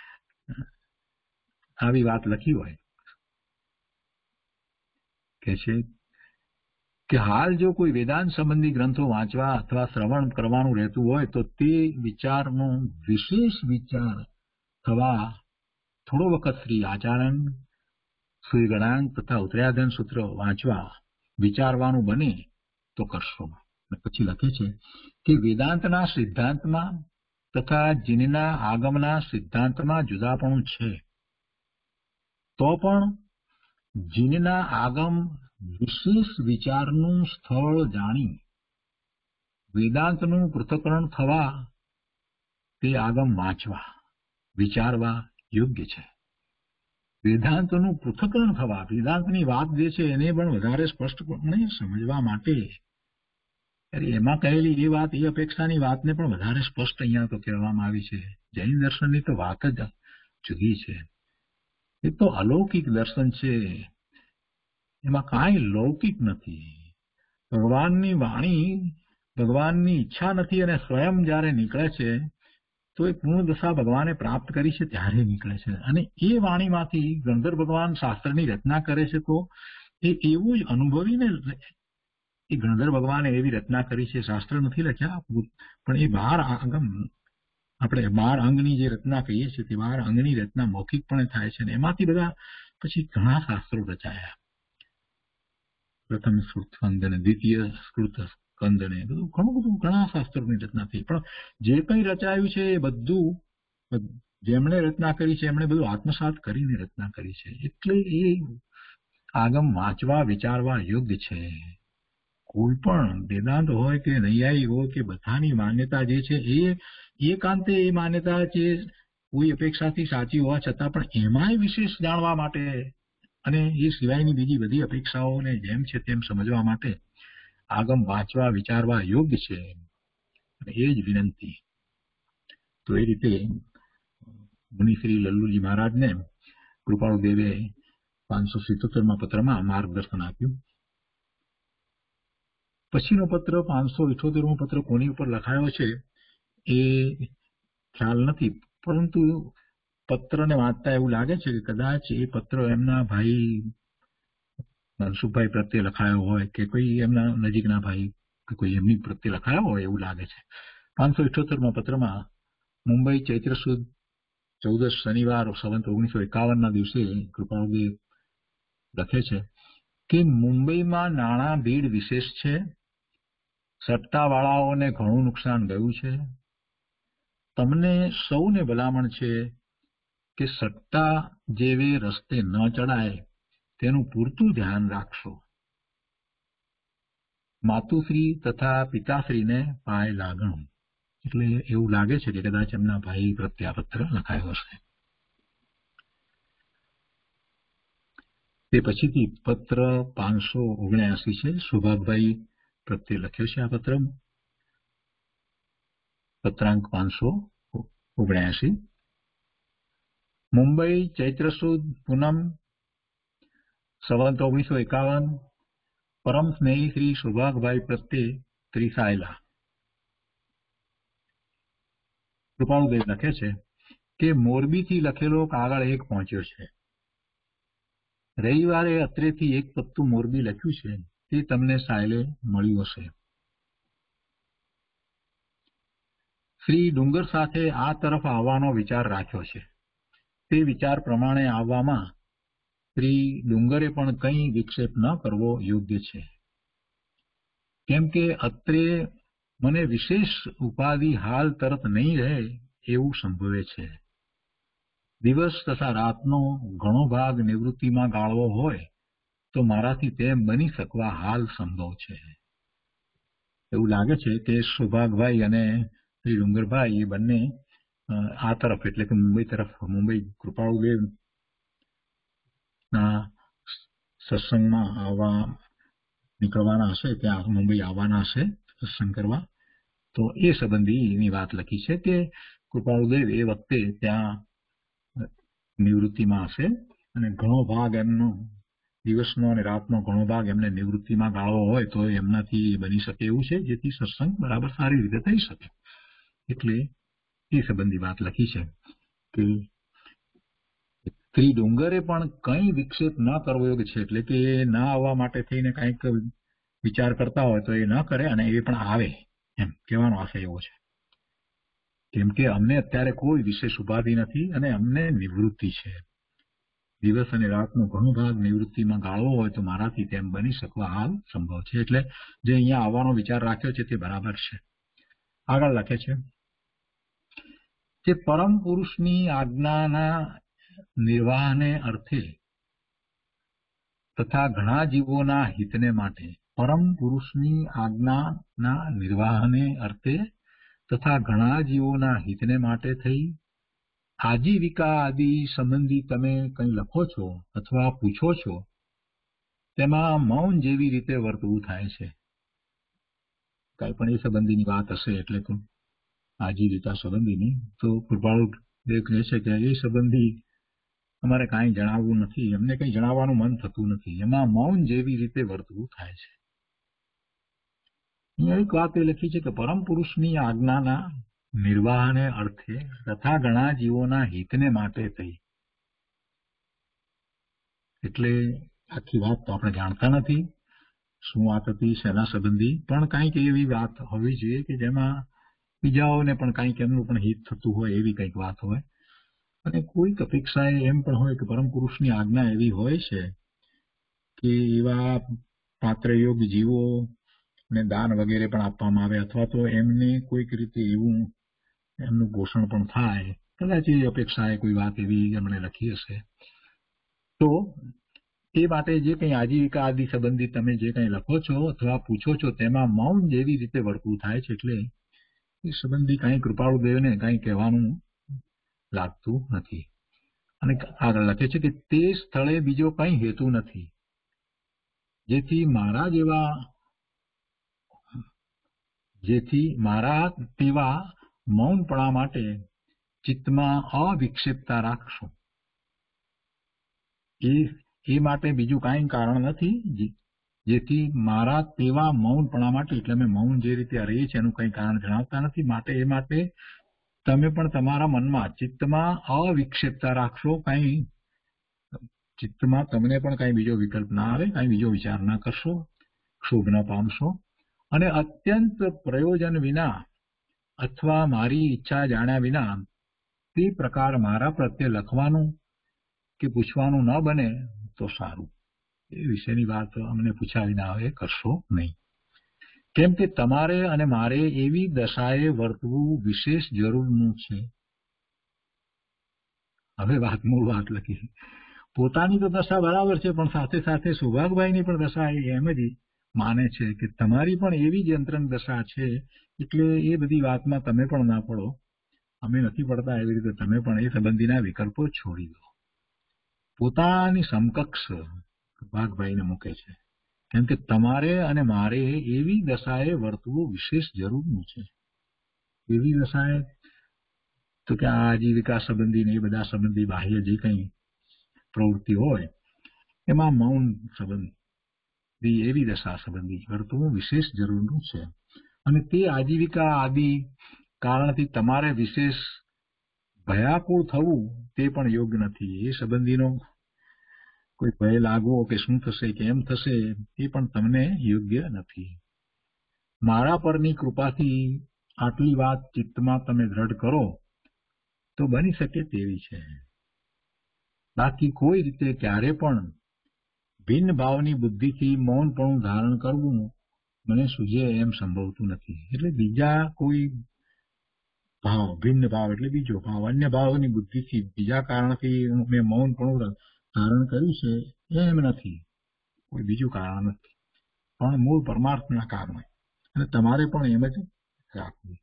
આવી વાત લખી હોય કે છે કે હાલ જો કોઈ વેદાંત સંબંધી ગ્રંથો વાંચવા અથવા શ્રવણ કરવાનું રહેતું હોય તો તે વિચારનો વિશેષ વિચાર થવા થોડો વખત શ્રી આચાર્ય, શ્રી ગણાંક તથા ઉત્તરાધન સૂત્ર વાંચવા વિચારવાનું બને તો કરશો. પછી લખે છે કે વેદાંતના સિદ્ધાંતમાં તથા જીનના આગમના સિદ્ધાંતમાં જુદાપણું છે, તો પણ જીનના આગમ વિશેષ વિચારનું સ્થળ જાણી વેદાંતનું પૃથ્થકરણ થવા તે આગમ વાંચવા વિચારવા યોગ્ય છે. વેદાંતનું પૃથ્થકરણ થવા, વેદાંતની વાત જે છે એને પણ વધારે સ્પષ્ટપણે સમજવા માટે એમાં કહેલી એ વાત, એ અપેક્ષાની વાતને પણ વધારે સ્પષ્ટ અહીંયા તો કહેવામાં આવી છે. જૈન દર્શનની તો વાત જ જુદી છે. એ તો અલૌકિક દર્શન છે, એમાં કાંઈ લૌકિક નથી. ભગવાનની વાણી, ભગવાનની ઈચ્છા નથી અને સ્વયં જયારે નીકળે છે તો એ પૂર્ણ દશા ભગવાને પ્રાપ્ત કરી છે ત્યારે નીકળે છે. અને એ વાણીમાંથી ગણધર ભગવાન શાસ્ત્રની રચના કરે છે તો એ એવું જ અનુભવીને એ ગણધર ભગવાને એવી રચના કરી છે. શાસ્ત્ર નથી લખ્યા, પણ એ 12 આગમ, આપણે 12 અંગની જે રચના કહીએ છીએ તે 12 અંગની રચના મૌખિકપણે થાય છે. એમાંથી બધા પછી ઘણા શાસ્ત્રો રચાયા. પ્રથમ સ્કંદને, દ્વિતીય સ્કંદને, બધું ઘણા શાસ્ત્રોની રચના થઈ. પણ જે કંઈ રચાયું છે એ બધું જેમણે રચના કરી છે એમણે બધું આત્મસાત કરીને રચના કરી છે. એટલે એ આગમ વાંચવા વિચારવા યોગ્ય છે. કોઈ પણ વેદાંત હોય કે નૈયાયી હોય કે બધાની માન્યતા જે છે એ એકાંતે એ માન્યતા છે કોઈ અપેક્ષાથી સાચી હોવા છતાં પણ એમાંય વિશેષ જાણવા માટે અને એ સિવાયની બીજી બધી અપેક્ષાઓને જેમ છે તેમ સમજવા માટે આગમ વાંચવા વિચારવા યોગ્ય છે. અને એ જ વિનંતી. તો એ રીતે મુનિ શ્રી લલ્લુજી મહારાજને કૃપાળુદેવે 577માં પત્રમાં માર્ગદર્શન આપ્યું. પછીનો પત્ર 578મો પત્ર કોની ઉપર લખાયો છે એ ખ્યાલ નથી, પરંતુ પત્રને વાંચતા એવું લાગે છે કે કદાચ એ પત્ર એમના ભાઈ મનસુખભાઈ પ્રત્યે લખાયો હોય કે કોઈ એમના નજીકના ભાઈ કે કોઈ એમની પ્રત્યે લખાયો હોય એવું લાગે છે. 578માં પત્રમાં મુંબઈ ચૈત્ર સુદ 14 શનિવાર સંવત 1951ના દિવસે કૃપાળુદેવ લખે છે કે મુંબઈમાં નાણાં ભીડ વિશેષ છે, સટ્ટાવાળાઓને ઘણું નુકસાન ગયું છે. તમને સૌને ભલામણ છે કે સટ્ટા જેવે રસ્તે ન ચડાય તેનું પૂરતું ધ્યાન રાખશો. માતુશ્રી તથા પિતાશ્રીને પાય લાગણું. એટલે એવું લાગે છે કે કદાચ એમના ભાઈ પ્રત્યે આ પત્ર લખાયો હશે. તે પછીથી પત્ર 579 છે. સુભાગભાઈ પ્રત્યે લખ્યો છે આ પત્ર, પત્રાંક 579. મુંબઈ, ચૈત્ર સુદ પૂનમ, સંવત 1951. પરમ સ્નેહી શ્રી સુભાગભાઈ પ્રત્યે ત્રિસાયલા. કૃપાળુદેવ લખે છે કે મોરબીથી લખેલો કાગળ એક પહોંચ્યો છે. રવિવારે અત્રેથી એક પત્તું મોરબી લખ્યું છે, તે તમને સાયલે મળ્યું હશે. શ્રી ડુંગર સાથે આ તરફ આવવાનો વિચાર રાખ્યો છે. તે વિચાર પ્રમાણે આવવામાં શ્રી ડુંગરે પણ કંઈ વિક્ષેપ ન કરવો યોગ્ય છે, કેમ કે અત્રે મને વિશેષ ઉપાધિ હાલ તરત નહીં રહે એવું સંભવે છે. દિવસ તથા રાતનો ઘણો ભાગ નિવૃત્તિમાં ગાળવો હોય તો મારાથી તેમ બની શકવા હાલ સંભવ છે. એવું લાગે છે કે સુભાગભાઈ અને શ્રી ડુંગરભાઈ એ બંને આ તરફ એટલે કે મુંબઈ તરફ, મુંબઈ કૃપાળુદેવ ના સત્સંગમાં આવવા નીકળવાના હશે, ત્યાં મુંબઈ આવવાના હશે સત્સંગ કરવા. તો એ સંબંધીની વાત લખી છે કે કૃપાળુદેવ એ વખતે ત્યાં નિવૃત્તિમાં હશે અને ઘણો ભાગ એમનો દિવસનો અને રાતનો ઘણો ભાગ એમને નિવૃત્તિમાં ગાળવો હોય તો એમનાથી બની શકે એવું છે, જેથી સત્સંગ બરાબર સારી રીતે થઈ શકે. એટલે એ સંબંધી વાત લખી છે કે શ્રી ડુંગરે પણ કંઈ વિક્ષેપ ન કરવો યોગ્ય છે, એટલે કે એ ના આવવા માટે થઈને કંઈક વિચાર કરતા હોય તો એ ન કરે અને એ પણ આવે, એમ કહેવાનો આશય એવો છે. કેમ કે અમને અત્યારે કોઈ વિશેષ ઉપાધિ નથી અને અમને નિવૃત્તિ છે. દિવસ અને રાતનો ઘણો ભાગ નિવૃત્તિમાં ગાળવો હોય તો મારાથી તેમ બની શકવા હાલ સંભવ છે. એટલે જે અહીંયા આવવાનો વિચાર રાખ્યો છે તે બરાબર છે. આગળ લખે છે કે પરમ પુરુષની આજ્ઞાના નિર્વાહને અર્થે તથા ઘણા જીવોના હિતને માટે, પરમ પુરુષની આજ્ઞાના નિર્વાહને અર્થે તથા ઘણા જીવોના હિતને માટે થઈ આજીવિકા આદિ સંબંધી તમે કંઈ લખો છો અથવા પૂછો છો તેમાં મૌન જેવી રીતે વર્તવું થાય છે. કઈ પણ એ સંબંધીની વાત હશે એટલે તો આજીવિકા સંબંધીની, તો કૃપાળુદેવ કહે છે કે એ સંબંધી અમારે કાંઈ જણાવવું નથી, અમને કંઈ જણાવવાનું મન થતું નથી, એમાં મૌન જેવી રીતે વર્તવું થાય છે. અહીંયા એક વાત એ લખી છે કે પરમ પુરુષની આજ્ઞાના નિર્વાહને અર્થે તથા ઘણા જીવોના હિતને માટે થઈ. એટલે આખી વાત તો આપણે જાણતા નથી શું વાત હતી, શેના સંબંધી, પણ કંઈક એવી વાત હોવી જોઈએ કે જેમાં બીજાઓને પણ કંઈક એમનું પણ હિત થતું હોય એવી કંઈક વાત હોય. અને કોઈક અપેક્ષા એમ પણ હોય કે પરમ પુરુષની આજ્ઞા એવી હોય છે કે એવા પાત્ર યોગ જીવો ને દાન વગેરે પણ આપવામાં આવે અથવા તો એમને કોઈક રીતે એવું એમનું પોષણ પણ થાય. કદાચ એ અપેક્ષાએ કોઈ વાત એવી એમણે લખી હશે. તો એ માટે જે કંઈ આજીવિકા આદિ સંબંધિત તમે જે કંઈ લખો છો અથવા પૂછો છો તેમાં મૌન જેવી રીતે વર્તવું થાય છે. એટલે એ સંબંધી કાંઈ કૃપાળુદેવને કાંઈ કહેવાનું લાગતું નથી. અને આગળ લખે છે કે તે સ્થળે બીજો કંઈ હેતુ નથી જેથી મારા તેવા મૌનપણા માટે ચિત્તમાં અવિક્ષેપતા રાખશો. એ માટે બીજું કાંઈ કારણ નથી જેથી મારા તેવા મૌનપણા માટે, એટલે અમે મૌન જે રીતે રહીએ છીએ એનું કંઈ કારણ જણાવતા નથી, માટે એ માટે તમે પણ તમારા મનમાં ચિત્તમાં અવિક્ષેપતા રાખશો. કાંઈ ચિત્તમાં તમને પણ કાંઈ બીજો વિકલ્પ ના આવે, કાંઈ બીજો વિચાર ના કરશો, ક્ષોભ ન પામશો. અને અત્યંત પ્રયોજન વિના અથવા મારી ઈચ્છા જાણ્યા વિના તે પ્રકાર મારા પ્રત્યે લખવાનું કે પૂછવાનું ન બને તો સારું. એ વિશેની વાત અમને પૂછ્યા વિના હવે કરશો નહીં, કેમ કે તમારે અને મારે એવી દશાએ વર્તવું વિશેષ જરૂરનું છે. હવે મૂળ વાત લખી. પોતાની તો દશા બરાબર છે, પણ સાથે સાથે સુભાગભાઈની પણ દશા એમ જ માને છે કે તમારી પણ એવી જ યંત્રણ દશા છે. એટલે એ બધી વાતમાં તમે પણ ના પડો, અમે નથી પડતા એવી રીતે તમે પણ એ સંબંધીના વિકલ્પો છોડી દો. પોતાની સમકક્ષ વાઘભાઈને મૂકે છે. કેમ કે તમારે અને મારે એવી દશાએ વર્તવું વિશેષ જરૂરનું છે. એવી દશાએ તો કે આ આજીવિકા સંબંધી ને એ બધા સંબંધી બાહ્ય જે કંઈ પ્રવૃત્તિ હોય એમાં મૌન સંબંધી એવી દશા સંબંધી વર્તવું વિશેષ જરૂરનું છે. અને તે આજીવિકા આદિ કારણથી તમારે વિશેષ ભયાકુળ થવું તે પણ યોગ્ય નથી. એ સંબંધીનો કોઈ ભય લાગવો કે શું થશે કે એમ થશે એ પણ તમને યોગ્ય નથી. મારા પરની કૃપાથી આટલી વાત ચિત્તમાં તમે દ્રઢ કરો તો બની શકે તેવી છે. બાકી કોઈ રીતે ક્યારે પણ ભિન્ન ભાવની બુદ્ધિથી મૌનપણું ધારણ કરવું મને સૂઝે એમ સંભવતું નથી. એટલે બીજા કોઈ ભાવ, ભિન્ન ભાવ એટલે બીજો ભાવ, અન્ય ભાવની બુદ્ધિથી બીજા કારણથી મેં મૌનપણું ધારણ કર્યું છે એમ નથી. કોઈ બીજું કારણ નથી, પણ મૂળ પરમાર્થના કારણે. અને તમારે પણ એમ જ રાખવું.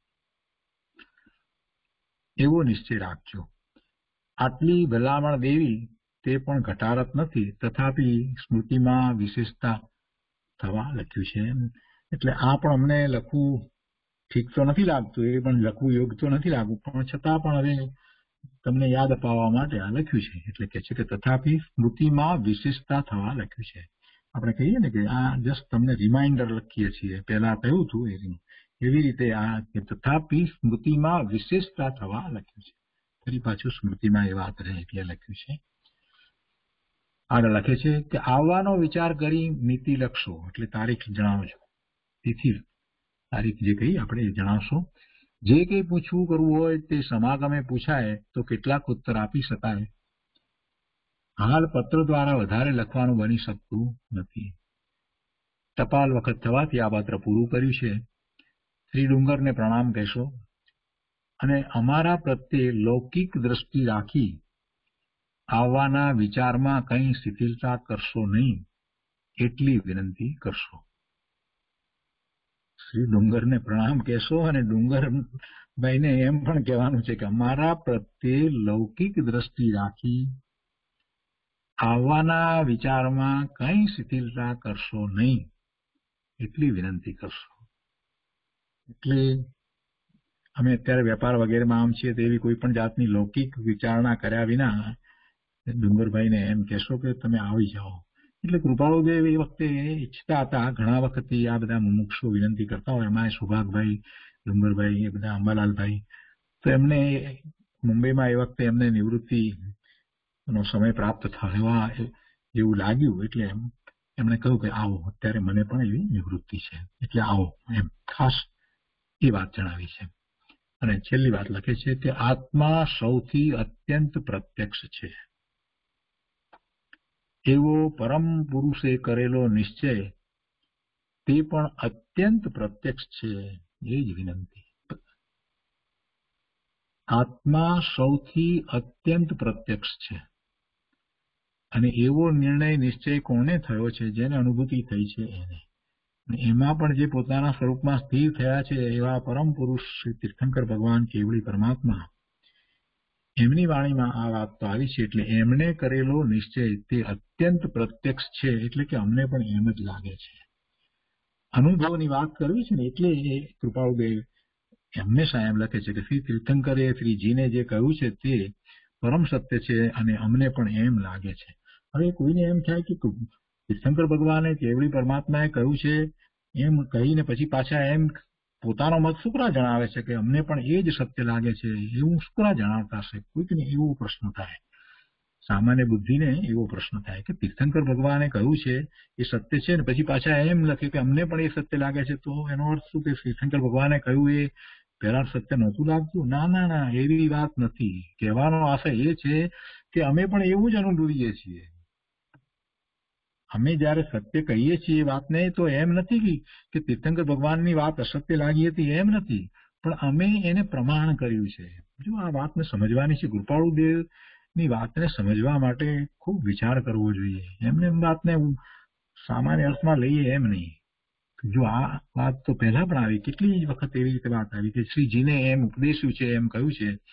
એવો નિશ્ચય રાખજો. આટલી ભલામણ દેવી તે પણ ઘટાડત નથી, તથાપી સ્મૃતિમાં વિશેષતા થવા લખ્યું છે. એટલે આ પણ અમને લખવું ઠીક તો નથી લાગતું, એ પણ લખવું યોગ્ય તો નથી લાગતું, પણ છતાં પણ હવે તમને યાદ અપાવવા માટે આ લખ્યું છે. એટલે કે છે કે તથાપી સ્મૃતિમાં વિશેષતા થવા લખ્યું છે. આપણે કહીએ ને કે આ જસ્ટ તમને રિમાઇન્ડર લખીએ છીએ, પહેલા કહ્યું હતું એવી રીતે આ તથાપી સ્મૃતિમાં વિશેષતા થવા લખ્યું છે. ફરી પાછું સ્મૃતિમાં એ વાત રહે એટલે લખ્યું છે. આગળ લખે છે કે આવવાનો વિચાર કરી નીતિ લખશો, એટલે તારીખ જણાવજો. તિથિ તારીખ જે કહી આપણે જણાવશો. જે કંઈ પૂછવું કરવું હોય તે સમાગમે પૂછાય તો કેટલાક ઉત્તર આપી શકાય. હાલ પત્ર દ્વારા વધારે લખવાનું બની શકતું નથી. ટપાલ વખત થવાથી આ પત્ર પૂરું કર્યું છે. શ્રી ડુંગરને પ્રણામ કહેશો અને અમારા પ્રત્યે લૌકિક દ્રષ્ટિ રાખી આવવાના વિચારમાં કંઈ શિથિલતા કરશો નહીં એટલી વિનંતી કરશો. શ્રી ડુંગરને પ્રણામ કહેશો અને ડુંગરભાઈને એમ પણ કહેવાનું છે કે અમારા પ્રત્યે લૌકિક દ્રષ્ટિ રાખી આવવાના વિચારમાં કંઈ શિથિલતા કરશો નહીં એટલી વિનંતી કરશો. એટલે અમે અત્યારે વેપાર વગેરેમાં આમ છીએ તેવી કોઈ પણ જાતની લૌકિક વિચારણા કર્યા વિના ડુંગરભાઈને એમ કહેશો કે તમે આવી જાઓ. એટલે કૃપાળુદેવ એ વખતે ઈચ્છતા હતા, ઘણા વખતથી આ બધા મુમુક્ષો વિનંતી કરતા હોય, એમાં સુભાગભાઈ, ડુંગરભાઈ, એ બધા અંબાલાલભાઈ, તો એમને મુંબઈમાં એ વખતે એમને નિવૃત્તિનો સમય પ્રાપ્ત થવા એવું લાગ્યું. એટલે એમણે કહ્યું કે આવો, અત્યારે મને પણ એવી નિવૃત્તિ છે, એટલે આવો, એમ ખાસ એ વાત જણાવી છે. અને છેલ્લી વાત લખે છે કે આત્મા સૌથી અત્યંત પ્રત્યક્ષ છે. એવો પરમ પુરુષે કરેલો નિશ્ચય તે પણ અત્યંત પ્રત્યક્ષ છે, એ જ વિનંતી. આત્મા સૌથી અત્યંત પ્રત્યક્ષ છે અને એવો નિર્ણય નિશ્ચય કોને થયો છે? જેને અનુભૂતિ થઈ છે એને. એમાં પણ જે પોતાના સ્વરૂપમાં સ્થિર થયા છે એવા પરમ પુરુષ શ્રી તીર્થંકર ભગવાન કેવળી પરમાત્મા, એમની વાણીમાં આ વાત તો આવી છે. એટલે એમણે કરેલો નિશ્ચય તે અત્યંત પ્રત્યક્ષ છે. એટલે કે અમને પણ એમ જ લાગે છે. અનુભવની વાત કરવી છે ને, એટલે એ કૃપાળુદેવ હંમેશા એમ લખે છે કે શ્રી તીર્થંકરે શ્રીજીને જે કહ્યું છે તે પરમ સત્ય છે અને અમને પણ એમ લાગે છે. હવે કોઈને એમ થાય કે તીર્થંકર ભગવાને કેવળી પરમાત્માએ કહ્યું છે એમ કહીને પછી પાછા એમ પોતાનો મત શુક્રા જણાવે છે કે અમને પણ એ જ સત્ય લાગે છે, એવું શુક્રા જણાવતા હશે. કોઈકને એવો પ્રશ્ન થાય, સામાન્ય બુદ્ધિને એવો પ્રશ્ન થાય કે તીર્થંકર ભગવાને કહ્યું છે એ સત્ય છે ને પછી પાછા એમ લખે કે અમને પણ એ સત્ય લાગે છે, તો એનો અર્થ શું કે તીર્થંકર ભગવાને કહ્યું એ પહેલા સત્ય નહોતું લાગતું? ના ના ના, એવી વાત નથી. કહેવાનો આશય એ છે કે અમે પણ એવું જ અનુભવીએ છીએ. અમે જયારે સત્ય કહીએ છીએ એ વાતને, તો એમ નથી કે તીર્થંકર ભગવાનની વાત અસત્ય લાગી હતી, એમ નથી, પણ અમે એને પ્રમાણ કર્યું છે. જો આ વાતને સમજવાની છે, કૃપાળુદેવની વાતને સમજવા માટે ખૂબ વિચાર કરવો જોઈએ. એમને વાતને સામાન્ય અર્થમાં લઈએ એમ નહીં. જો આ વાત તો પહેલા પણ આવી, કેટલી વખત એવી રીતે વાત આવી કે શ્રીજીને એમ ઉપદેશ્યું છે, એમ કહ્યું છે,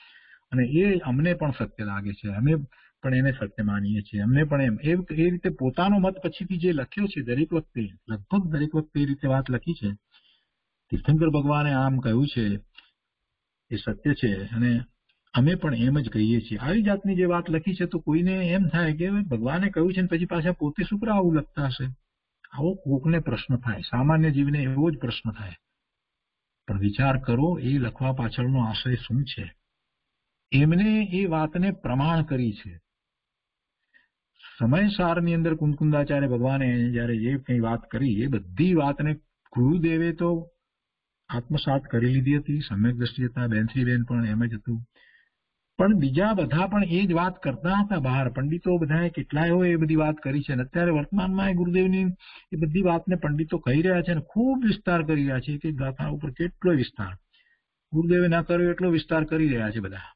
અને એ અમને પણ સત્ય લાગે છે, અમે પણ એને સત્ય માનીએ છીએ, અમને પણ એ રીતે પોતાનો મત પછીથી જે લખ્યો છે દરેક વખતે, લગભગ દરેક વખતે એ રીતે વાત લખી છે. તીર્થંકર ભગવાને આમ કહ્યું છે એ સત્ય છે, અને અમે પણ એમ જ કહીએ છીએ. આવી જાતની જે વાત લખી છે તો કોઈને એમ થાય કે ભગવાને કહ્યું છે ને પછી પાછા પોતે શું કરવા આવું લખતા હશે, આવો કોકને પ્રશ્ન થાય, સામાન્ય જીવને એવો જ પ્રશ્ન થાય. પણ વિચાર કરો એ લખવા પાછળનો આશય શું છે. એમને એ વાતને પ્રમાણ કરી છે. સમયસારની અંદર કુંકુંદાચાર્ય ભગવાને જયારે જે કઈ વાત કરી એ બધી વાતને ગુરુદેવે તો આત્મસાત કરી લીધી હતી. સમ્યક દ્રષ્ટિ હતા, બેનશ્રીબેન પણ એમ જ હતું, પણ બીજા બધા પણ એ જ વાત કરતા હતા. બહાર પંડિતો બધા કેટલાય હોય એ બધી વાત કરી છે, અને અત્યારે વર્તમાનમાં ગુરુદેવની એ બધી વાતને પંડિતો કહી રહ્યા છે અને ખૂબ વિસ્તાર કરી રહ્યા છે. કે ગાથા ઉપર કેટલો વિસ્તાર ગુરુદેવે ના કર્યો એટલો વિસ્તાર કરી રહ્યા છે બધા.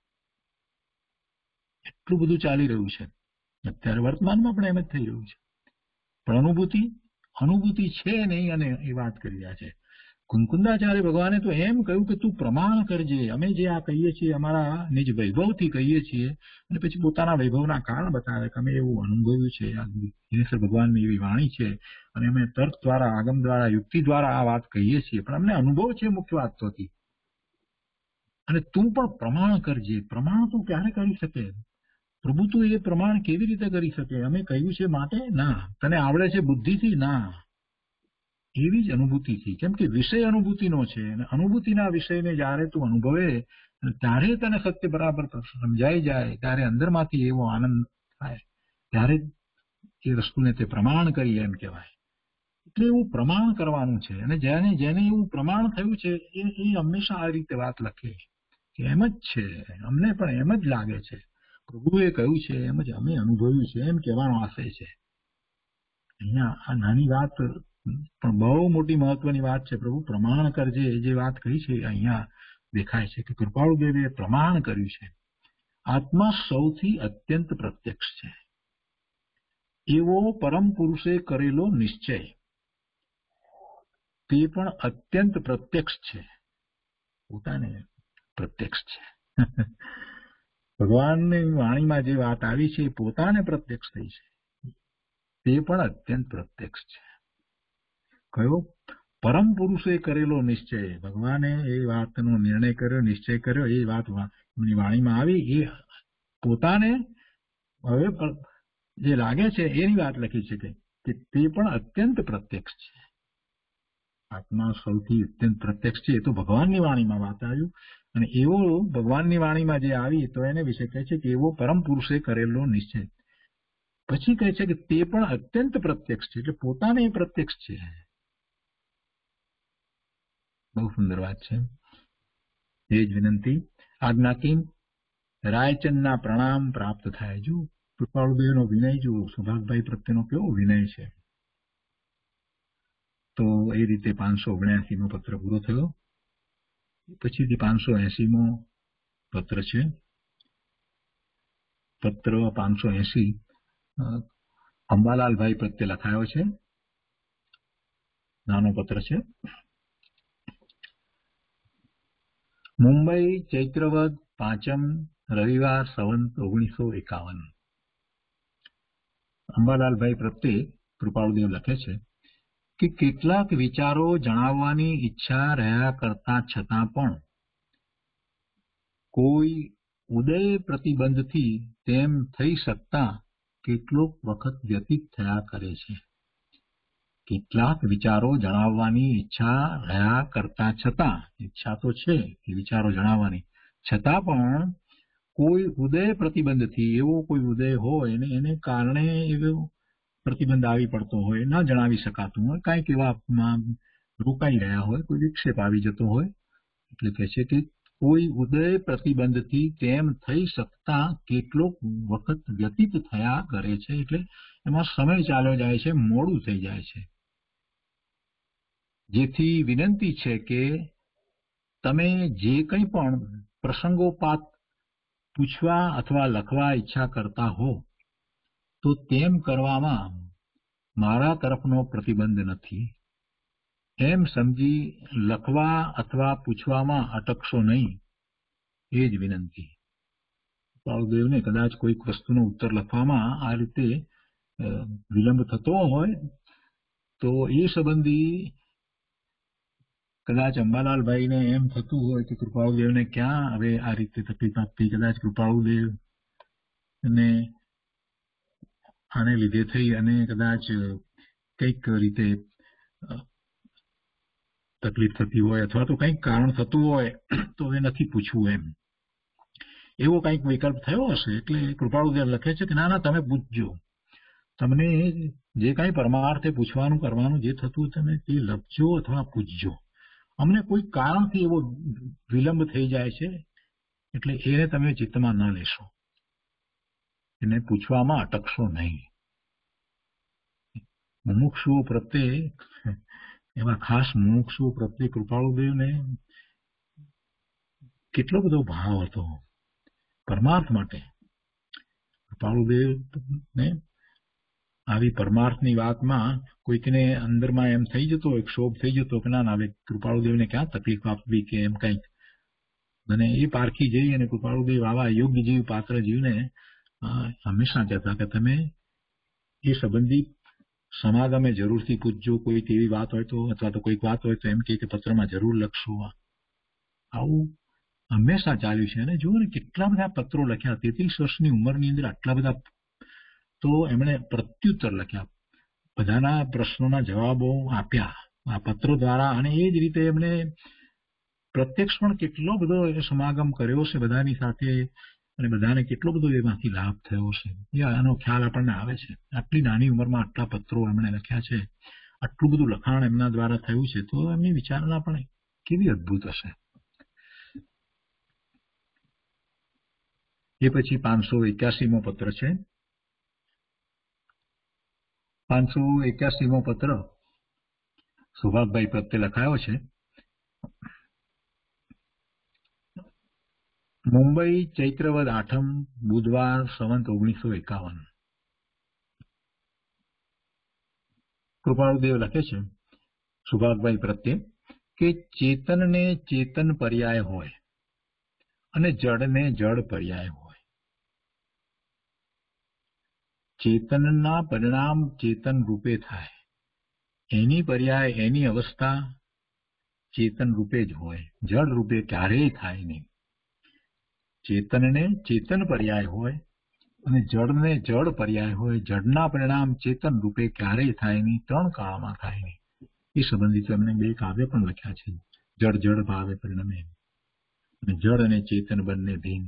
એટલું બધું ચાલી રહ્યું છે અત્યારે વર્તમાનમાં પણ એમ જ થઈ રહ્યું છે. પણ અનુભૂતિ છે નહીં, અને એ વાત કરી રહ્યા છે. કુંકુંદાચાર્ય ભગવાને તો એમ કહ્યું કે તું પ્રમાણ કરજે, અમે જે આ કહીએ છીએ અમારા નિજ વૈભવથી કહીએ છીએ, અને પછી પોતાના વૈભવના કારણ બતાવે કે અમે એવું અનુભવ્યું છે. આ દિનેશ્વર ભગવાનની એવી વાણી છે, અને અમે તર્ક દ્વારા, આગમ દ્વારા, યુક્તિ દ્વારા આ વાત કહીએ છીએ, પણ અમને અનુભવ છે મુખ્ય વાત તો હતી. અને તું પણ પ્રમાણ કરજે. પ્રમાણ તું ક્યારે કરી શકે પ્રભુ? તું એ પ્રમાણ કેવી રીતે કરી શકે? અમે કહ્યું છે માટે ના, તને આવડે છે બુદ્ધિથી ના, એવી જ અનુભૂતિથી. કેમ કે વિષય અનુભૂતિનો છે, અને અનુભૂતિના વિષયને જયારે તું અનુભવે ત્યારે તને સત્ય બરાબર સમજાઈ જાય, ત્યારે અંદરમાંથી એવો આનંદ થાય, ત્યારે એ વસ્તુને તે પ્રમાણ કરી એમ કહેવાય. એટલે એવું પ્રમાણ કરવાનું છે. અને જેને એવું પ્રમાણ થયું છે એ હંમેશા આ રીતે વાત લખે કે એમ જ છે, અમને પણ એમ જ લાગે છે, પ્રભુએ કહ્યું છે એમ જ અમે અનુભવ્યું છે, એમ કહેવાનો આશય છે. અહીંયા આ નાની વાત પણ બહુ મોટી મહત્વની વાત છે. પ્રભુ પ્રમાણ કરજે એ જે વાત કહી છે અહીંયા દેખાય છે કે કૃપાળુદેવે પ્રમાણ કર્યું છે. આત્મા સૌથી અત્યંત પ્રત્યક્ષ છે, એવો પરમ પુરુષે કરેલો નિશ્ચય તે પણ અત્યંત પ્રત્યક્ષ છે. પોતાને પ્રત્યક્ષ છે. ભગવાનની વાણીમાં જે વાત આવી છે એ પોતાને પ્રત્યક્ષ થઈ છે, તે પણ અત્યંત પ્રત્યક્ષ છે. કયો? પરમ પુરુષે કરેલો નિશ્ચય. ભગવાને એ વાતનો નિર્ણય કર્યો, નિશ્ચય કર્યો, એ વાત એમની વાણીમાં આવી, એ પોતાને હવે જે લાગે છે એની વાત લખી છે કે તે પણ અત્યંત પ્રત્યક્ષ છે. આત્મા સૌથી અત્યંત પ્રત્યક્ષ છે, એ તો ભગવાનની વાણીમાં વાત આવ્યું. અને એવો ભગવાનની વાણીમાં જે આવી તો એને વિશે કહે છે કે એવો પરમ પુરુષે કરેલો નિશ્ચય. પછી કહે છે કે તે પણ અત્યંત પ્રત્યક્ષ છે, એટલે પોતાને એ પ્રત્યક્ષ છે. બહુ સુંદર વાત છે. એ જ વિનંતી. આજ્ઞા કિમ રાયચંદના પ્રણામ પ્રાપ્ત થાય. જો કૃપાળુદેવનો વિનય જુઓ, સુભાષભાઈ પ્રત્યેનો કેવો વિનય છે. તો એ રીતે 579મો પત્ર પૂરો થયો. પછીથી 580મો પત્ર છે. પત્ર 580 અંબાલાલભાઈ પ્રત્યે લખાયો છે. નાનો પત્ર છે. મુંબઈ, ચૈત્રવદ 5મ રવિવાર, સંવત 1951. અંબાલાલભાઈ પ્રત્યે કૃપાળુદેવ લખે છે કે કેટલાક વિચારો જણાવવાની ઈચ્છા રહ્યા કરતા છતાં પણ કોઈ ઉદય પ્રતિબંધથી તેમ થઈ શકતા કેટલોક વખત વ્યતીત થયા કરે છે. કેટલાક વિચારો જણાવવાની ઈચ્છા રહ્યા કરતા છતાં, ઈચ્છા તો છે કે વિચારો જણાવવાની, છતાં પણ કોઈ ઉદય પ્રતિબંધથી, એવો કોઈ ઉદય હોય ને એને કારણે એવો પ્રતિબંધ આવી પડતો હોય, ના જણાવી શકાતું હોય, કાંઈક એવા રોકાઈ રહ્યા હોય, કોઈ વિક્ષેપ આવી જતો હોય, એટલે કહે છે કે કોઈ ઉદય પ્રતિબંધથી તેમ થઈ શકતા કેટલોક વખત વ્યતીત થયા કરે છે. એટલે એમાં સમય ચાલ્યો જાય છે, મોડું થઈ જાય છે. જેથી વિનંતી છે કે તમે જે કંઈ પણ પ્રસંગોપાત પૂછવા અથવા લખવા ઈચ્છા કરતા હો તો તેમ કરવામાં મારા તરફનો પ્રતિબંધ નથી, એમ સમજી લખવા અથવા પૂછવામાં અટકશો નહીં, એ જ વિનંતી. કૃપાળુદેવને કદાચ કોઈક વસ્તુનો ઉત્તર લખવામાં આ રીતે વિલંબ થતો હોય તો એ સંબંધી કદાચ અંબાલાલભાઈને એમ થતું હોય કે કૃપાળુદેવને ક્યાં હવે આ રીતે તકલીફ આપવી, કદાચ કૃપાળુદેવ ને આને લીધે થઈ અને કદાચ કઈક રીતે તકલીફ થતી હોય અથવા તો કંઈક કારણ થતું હોય તો એ નથી પૂછવું એમ, એવો કંઈક વિકલ્પ થયો હશે. એટલે કૃપાળુદેવ લખે છે કે ના ના તમે પૂછજો, તમને જે કાંઈ પરમાર્થે પૂછવાનું કરવાનું જે થતું તમે તે લખજો અથવા પૂછજો. અમને કોઈ કારણથી એવો વિલંબ થઈ જાય છે એટલે એને તમે ચિત્તમાં ન લેશો, એને પૂછવામાં અટકશો નહીં. મુમુક્ષુઓ પ્રત્યે, એવા ખાસ મુમુક્ષુઓ પ્રત્યે કૃપાળુદેવને કેટલો બધો ભાવ હતો પરમાર્થ માટે. કૃપાળુદેવને આવી પરમાર્થની વાતમાં કોઈકને અંદરમાં એમ થઈ જતો હોય, ક્ષોભ થઈ જતો કે ના હવે કૃપાળુદેવને ક્યાં તકલીફ આપવી કે એમ કંઈક, અને એ પારખી જઈ અને કૃપાળુદેવ આવા યોગ્ય જીવ, પાત્ર જીવને હંમેશા કહેતા કે તમે એ સંબંધી સમાગમે જરૂરથી પૂછજો, કોઈ તેવી વાત હોય તો અથવા તો કોઈક વાત હોય તો એમ કે પત્રમાં જરૂર લખશો. આવું હંમેશા ચાલ્યું છે. અને જુઓ ને કેટલા બધા પત્રો લખ્યા, 33 વર્ષની ઉંમરની અંદર આટલા બધા તો એમણે પ્રત્યુત્તર લખ્યા, બધાના પ્રશ્નોના જવાબો આપ્યા આ પત્રો દ્વારા. અને એ જ રીતે એમણે પ્રત્યક્ષ પણ કેટલો બધો સમાગમ કર્યો છે બધાની સાથે, અને બધાને કેટલો બધો એમાંથી લાભ થયો છે એ આનો ખ્યાલ આપણને આવે છે. આટલી નાની ઉંમરમાં આટલા પત્રો એમણે લખ્યા છે, આટલું બધું લખાણ એમના દ્વારા થયું છે, તો એમની વિચારણા પણ કેવી અદભુત હશે. એ પછી 581મો પત્ર છે. 581મો પત્ર સુભાગભાઈ પ્રત્યે લખાયો છે. મુંબઈ ચૈત્રવદ 8મ બુધવાર સંવંત 1951. કૃપાળુદેવ લખે છે સુભાગભાઈ પ્રત્યે કે ચેતનને ચેતન પર્યાય હોય અને જડને જડ પર્યાય હોય. ચેતનના પરિણામ ચેતન રૂપે થાય, એની પર્યાય એની અવસ્થા ચેતન રૂપે જ હોય, જડ રૂપે ક્યારેય થાય નહીં. ચેતનને ચેતન પર્યાય હોય અને જડને જડ પર્યાય હોય, જડના પરિણામ ચેતન રૂપે ક્યારેય થાય નહીં, 3 કાળમાં થાય નહીં. એ સંબંધિત એમને 2 કાવ્ય પણ લખ્યા છે. જડ જડ ભાવે પરિણમે અને જડ અને ચેતન બંને ભિન્ન.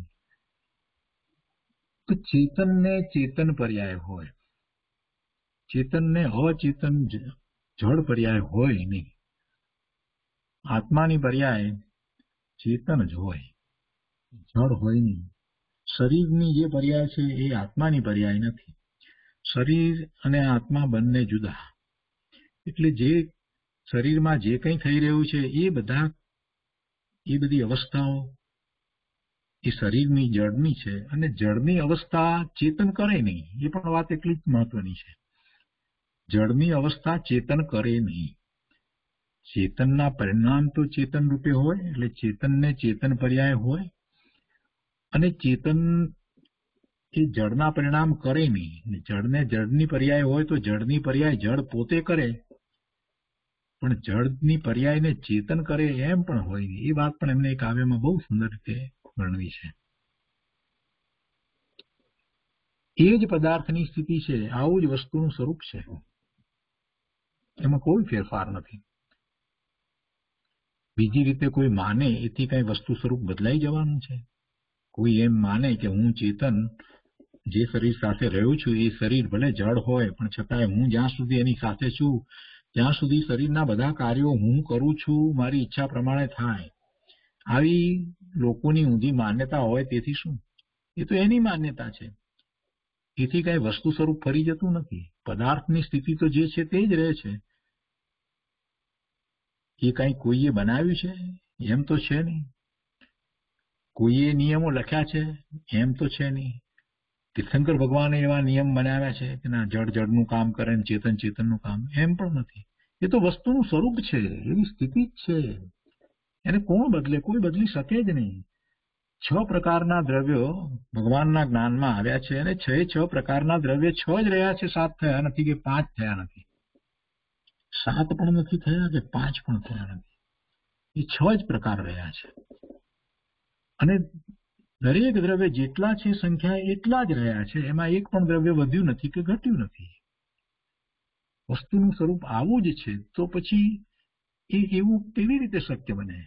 તો ચેતનને ચેતન પર્યાય હોય, ચેતનને અચેતન જડ પર્યાય હોય નહીં. આત્માની પર્યાય ચેતન જ હોય, જડ હોય નહીં. શરીરની જે પર્યાય છે એ આત્માની પર્યાય નથી. શરીર અને આત્મા બંને જુદા. એટલે જે શરીરમાં જે કંઈ થઈ રહ્યું છે એ બધી અવસ્થાઓ એ શરીરની જડની છે, અને જડની અવસ્થા ચેતન કરે નહીં. એ પણ વાત એટલી જ મહત્વની છે. જડની અવસ્થા ચેતન કરે નહીં. ચેતનના પરિણામ તો ચેતન રૂપે હોય, એટલે ચેતનને ચેતન પર્યાય હોય, અને ચેતન એ જડના પરિણામ કરે નહીં. જડને જડની પર્યાય હોય તો જડની પર્યાય જડ પોતે કરે, પણ જડની પર્યાયને ચેતન કરે એમ પણ હોય નહીં. એ વાત પણ એમને એક કાવ્યમાં બહુ સુંદર રીતે વર્ણવી છે. એ જ પદાર્થની સ્થિતિ છે, આવું જ વસ્તુનું સ્વરૂપ છે, એમાં કોઈ ફેરફાર નથી. બીજી રીતે કોઈ માને એથી કઈ વસ્તુ સ્વરૂપ બદલાઈ જવાનું છે? કોઈ એમ માને કે હું ચેતન જે શરીર સાથે રહ્યું છું એ શરીર ભલે જડ હોય પણ છતાંય હું જ્યાં સુધી એની સાથે છું ત્યાં સુધી શરીરના બધા કાર્યો હું કરું છું, મારી ઈચ્છા પ્રમાણે થાય, આવી લોકોની ઊંધી માન્યતા હોય તેથી શું? એ તો એની માન્યતા છે. એથી કઈ વસ્તુ સ્વરૂપ ફરી જતું નથી. પદાર્થની સ્થિતિ તો જે છે તે જ રહે છે. એ કઈ કોઈએ બનાવ્યું છે એમ તો છે નહીં. કોઈએ નિયમો લખ્યા છે એમ તો છે નહીં. તીર્થંકર ભગવાને એવા નિયમ બનાવ્યા છે કે ના જડ જડનું કામ કરે ને ચેતન ચેતનનું કામ, એમ પણ નથી. એ તો વસ્તુનું સ્વરૂપ છે, એવી સ્થિતિ જ છે. એને કોણ બદલે? કોઈ બદલી શકે જ નહીં. છ પ્રકારના દ્રવ્યો ભગવાનના જ્ઞાનમાં આવ્યા છે અને છ પ્રકારના દ્રવ્ય છ જ રહ્યા છે, 7 થયા નથી કે 5 થયા નથી, 7 પણ નથી થયા કે 5 પણ થયા નથી. એ 6 જ પ્રકાર રહ્યા છે અને દરેક દ્રવ્ય જેટલા છે સંખ્યા એટલા જ રહ્યા છે. એમાં એક પણ દ્રવ્ય વધ્યું નથી કે ઘટ્યું નથી. વસ્તુનું સ્વરૂપ આવું જ છે તો પછી એ એવું કેવી રીતે શક્ય બને?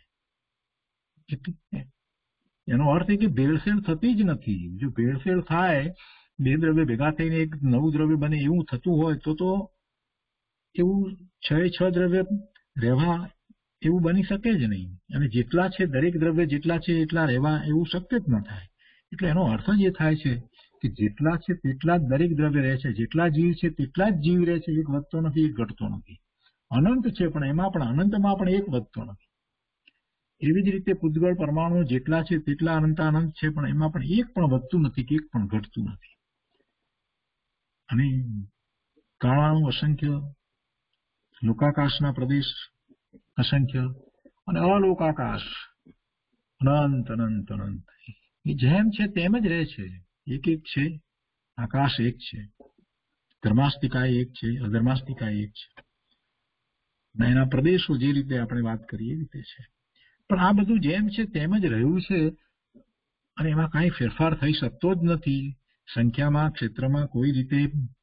એનો અર્થ એ કે ભેળસેળ થતી જ નથી. જો ભેળસેળ થાય, બે દ્રવ્ય ભેગા થઈને એક નવું દ્રવ્ય બને એવું થતું હોય તો એવું છ દ્રવ્ય રહેવા એવું બની શકે જ નહીં. અને જેટલા છે દરેક દ્રવ્ય જેટલા છે એટલા રહેવા એવું શક્ય જ ન થાય. એટલે એનો અર્થ જ એ થાય છે કે જેટલા છે તેટલા જ દરેક દ્રવ્ય રહે છે, જેટલા જીવ છે તેટલા જ જીવ રહે છે. એક વધતો નથી, એક ઘટતો નથી. અનંત છે પણ એમાં પણ અનંતમાં પણ એક વધતો નથી. એવી જ રીતે પૂતગળ પરમાણુ જેટલા છે તેટલા અનંતાનંત છે પણ એમાં પણ એક પણ વધતું નથી કે એક પણ ઘટતું નથી. અને કાળાનું અસંખ્ય, લોકાકાશના પ્રદેશ અસંખ્ય અને અલોકાકાશ અનંત અનંત અનંત. એ જેમ છે તેમ જ રહે છે. એક એક છે, આકાશ એક છે, ધર્માસ્તિકા એક છે, અધર્માસ્તિકા એક છે. એના પ્રદેશો જે રીતે આપણે વાત કરીએ એ રીતે છે. પણ આ બધું જેમ છે તેમ જ રહ્યું છે અને એમાં કાંઈ ફેરફાર થઈ શકતો જ નથી સંખ્યામાં, ક્ષેત્રમાં, કોઈ રીતે.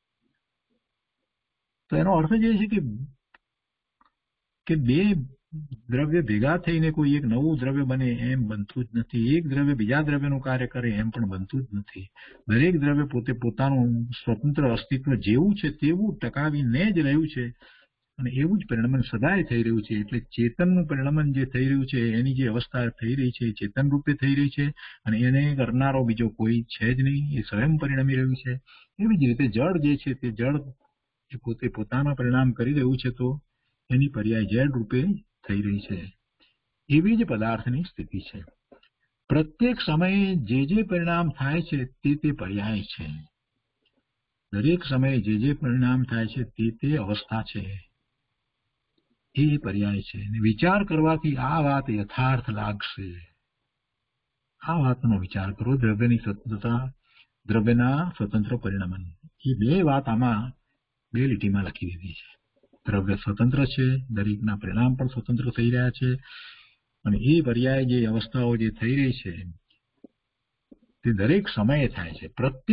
તો એનો અર્થ જ એ છે કે બે દ્રવ્ય ભેગા થઈને કોઈ એક નવું દ્રવ્ય બને એમ બનતું જ નથી. એક દ્રવ્ય બીજા દ્રવ્યનું કાર્ય કરે એમ પણ બનતું જ નથી. દરેક દ્રવ્ય પોતે પોતાનું સ્વતંત્ર અસ્તિત્વ જેવું છે તેવું ટકાવીને જ રહ્યું છે અને એવું જ પરિણમન સદાય થઈ રહ્યું છે. એટલે ચેતનનું પરિણમન જે થઈ રહ્યું છે, એની જે અવસ્થા થઈ રહી છે, ચેતન રૂપે થઈ રહી છે અને એને કરનારો બીજો કોઈ છે જ નહીં. એ સ્વયં પરિણમી રહ્યું છે. એવી જ રીતે જળ જે છે તે જળ એ પોતે પોતાના પરિણામ કરી રહ્યું છે તો એની પર્યાય જળ રૂપે થઈ રહી છે. એવી જ પદાર્થની સ્થિતિ છે. પ્રત્યેક સમયે જે પરિણામ થાય છે તે પર્યાય છે. દરેક સમયે જે પરિણામ થાય છે તે અવસ્થા છે, એ પર્યાય છે. વિચાર કરવાથી આ વાત યથાર્થ લાગશે. આ વાતનો વિચાર કરો. દ્રવ્યની સ્વતંત્રતા, દ્રવ્યના સ્વતંત્ર પરિણમન, એ બે વાત આમાં બે લીટીમાં લખી દીધી છે. દ્રવ્ય સ્વતંત્ર છે, દરેકના પરિણામ પણ સ્વતંત્ર થઈ રહ્યા છે અને એ પર્યાય જે અવસ્થાઓ જે થઈ રહી છે તે દરેક સમયે થાય છે.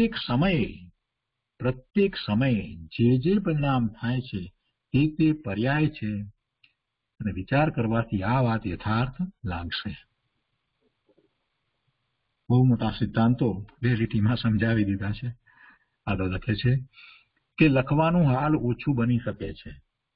પ્રત્યેક સમયે જે પરિણામ થાય છે તે પર્યાય છે અને વિચાર કરવાથી આ વાત યથાર્થ લાગશે. બહુ મોટા સિદ્ધાંતો બે લીટીમાં સમજાવી દીધા છે. આગળ લખે છે કે લખવાનું હાલ ઓછું બની શકે છે,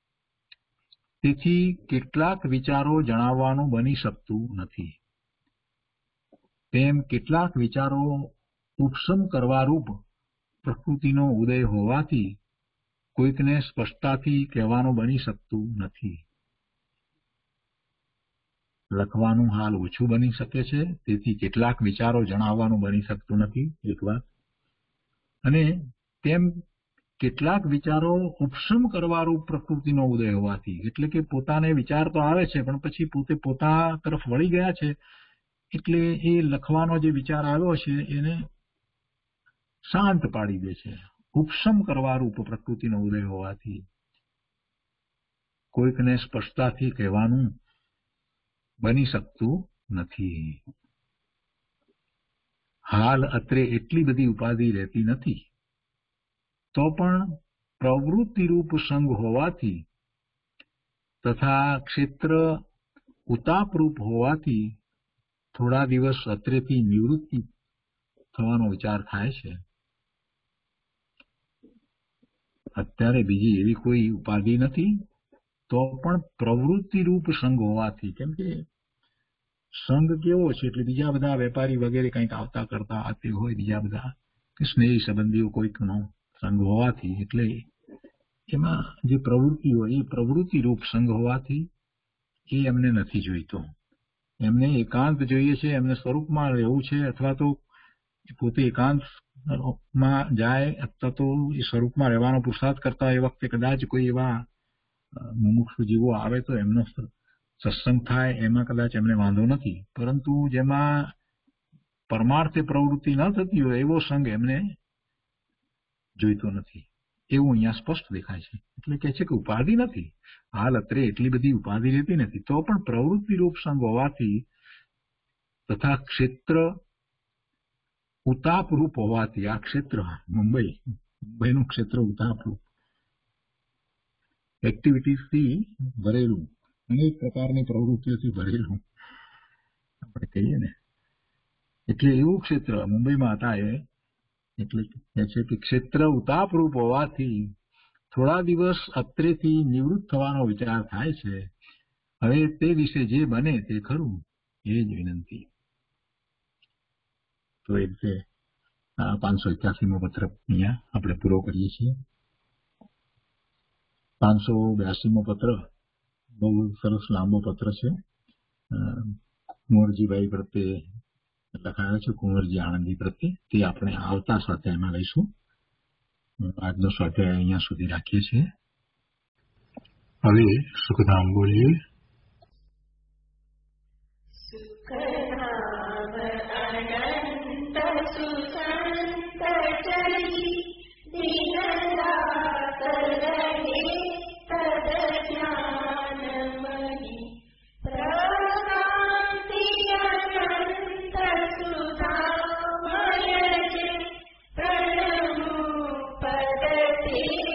તેથી કેટલાક વિચારો જણાવવાનું બની શકતું નથી. તેમ કેટલાક વિચારો ઉપશમ કરવારૂપ પ્રકૃતિનો ઉદય હોવાથી કોઈકને સ્પષ્ટતાથી કહેવાનું બની શકતું નથી. લખવાનું હાલ ઓછું બની શકે છે, તેથી કેટલાક વિચારો જણાવવાનું બની શકતું નથી. એક વાત. અને તેમ કેટલાક વિચારો ઉપશમ કરવારૂપ પ્રકૃતિનો ઉદય હોવાથી, એટલે કે પોતાને વિચાર તો આવે છે પણ પછી પોતે પોતા તરફ વળી ગયા છે એટલે એ લખવાનો જે વિચાર આવ્યો છે એને શાંત પાડી દે છે. ઉપશમ કરવારૂપ પ્રકૃતિનો ઉદય હોવાથી કોઈકને સ્પષ્ટતાથી કહેવાનું બની શકતું નથી. હાલ અત્રે એટલી બધી ઉપાધિ રહેતી નથી, તો પણ પ્રવૃત્તિરૂપ સંગ હોવાથી તથા ક્ષેત્ર ઉતાપરૂપ હોવાથી થોડા દિવસ અત્રેથી નિવૃત્તિ થવાનો વિચાર થાય છે. અત્યારે બીજી એવી કોઈ ઉપાધિ નથી, તો પણ પ્રવૃત્તિરૂપ સંગ હોવાથી, કેમ કે સંગ કેવો છે એટલે બીજા બધા વેપારી વગેરે કંઈક આવતા કરતા આતે હોય, બીજા બધા કે સ્નેહી સંબંધીઓ કોઈકનો સંગ હોવાથી, એટલે એમાં જે પ્રવૃત્તિ હોય એ પ્રવૃત્તિરૂપ સંગ હોવાથી એ એમને નથી જોઈતો. એમને એકાંત જોઈએ છે, એમને સ્વરૂપમાં રહેવું છે, અથવા તો પોતે એકાંતમાં જાય અથવા તો એ સ્વરૂપમાં રહેવાનો પુરુષાર્થ કરતા એ વખતે કદાચ કોઈ એવા મુમુક્ષુ જીવો આવે તો એમનો સત્સંગ થાય, એમાં કદાચ એમને વાંધો નથી. પરંતુ જેમાં પરમાર્થે પ્રવૃત્તિ ન થતી હોય એવો સંગ એમને જોઈતો નથી, એવું અહીંયા સ્પષ્ટ દેખાય છે. એટલે કે છે કે ઉપાધિ નથી, હાલ અત્રે એટલી બધી ઉપાધિ રહેતી નથી, તો પણ પ્રવૃત્તિ રૂપ સંગ હોવાથી તથા ક્ષેત્ર ઉતાપ રૂપ હોવાથી, આ ક્ષેત્ર મુંબઈનું ક્ષેત્ર ઉતાપ રૂપ એક્ટિવિટીઝથી ભરેલું, અનેક પ્રકારની પ્રવૃત્તિઓથી ભરેલું આપણે કહીએ ને, એટલે એવું ક્ષેત્ર મુંબઈમાં હતા એ. એટલે કહે છે કે ક્ષેત્ર ઉતાપ રૂપ હોવાથી થોડા દિવસ અત્રેથી નિવૃત્ત થવાનો વિચાર થાય છે. હવે તે વિશે જે બને તે ખરું, એ જ વિનંતી. તો એ રીતે 581મો પત્ર અહીંયા આપણે પૂરો કરીએ છીએ. 582મો પત્ર બહુ સરસ લાંબો પત્ર છે. કુંવરજીભાઈ પ્રત્યે લખાયો છે, કુંવરજી આણંદી પ્રત્યે. તે આપણે આવતા સ્વાધ્યાયમાં લઈશું. આજનો સ્વાધ્યાય અહીંયા સુધી રાખીએ છીએ. હવે સુખધામ બોલીએ. Thank you.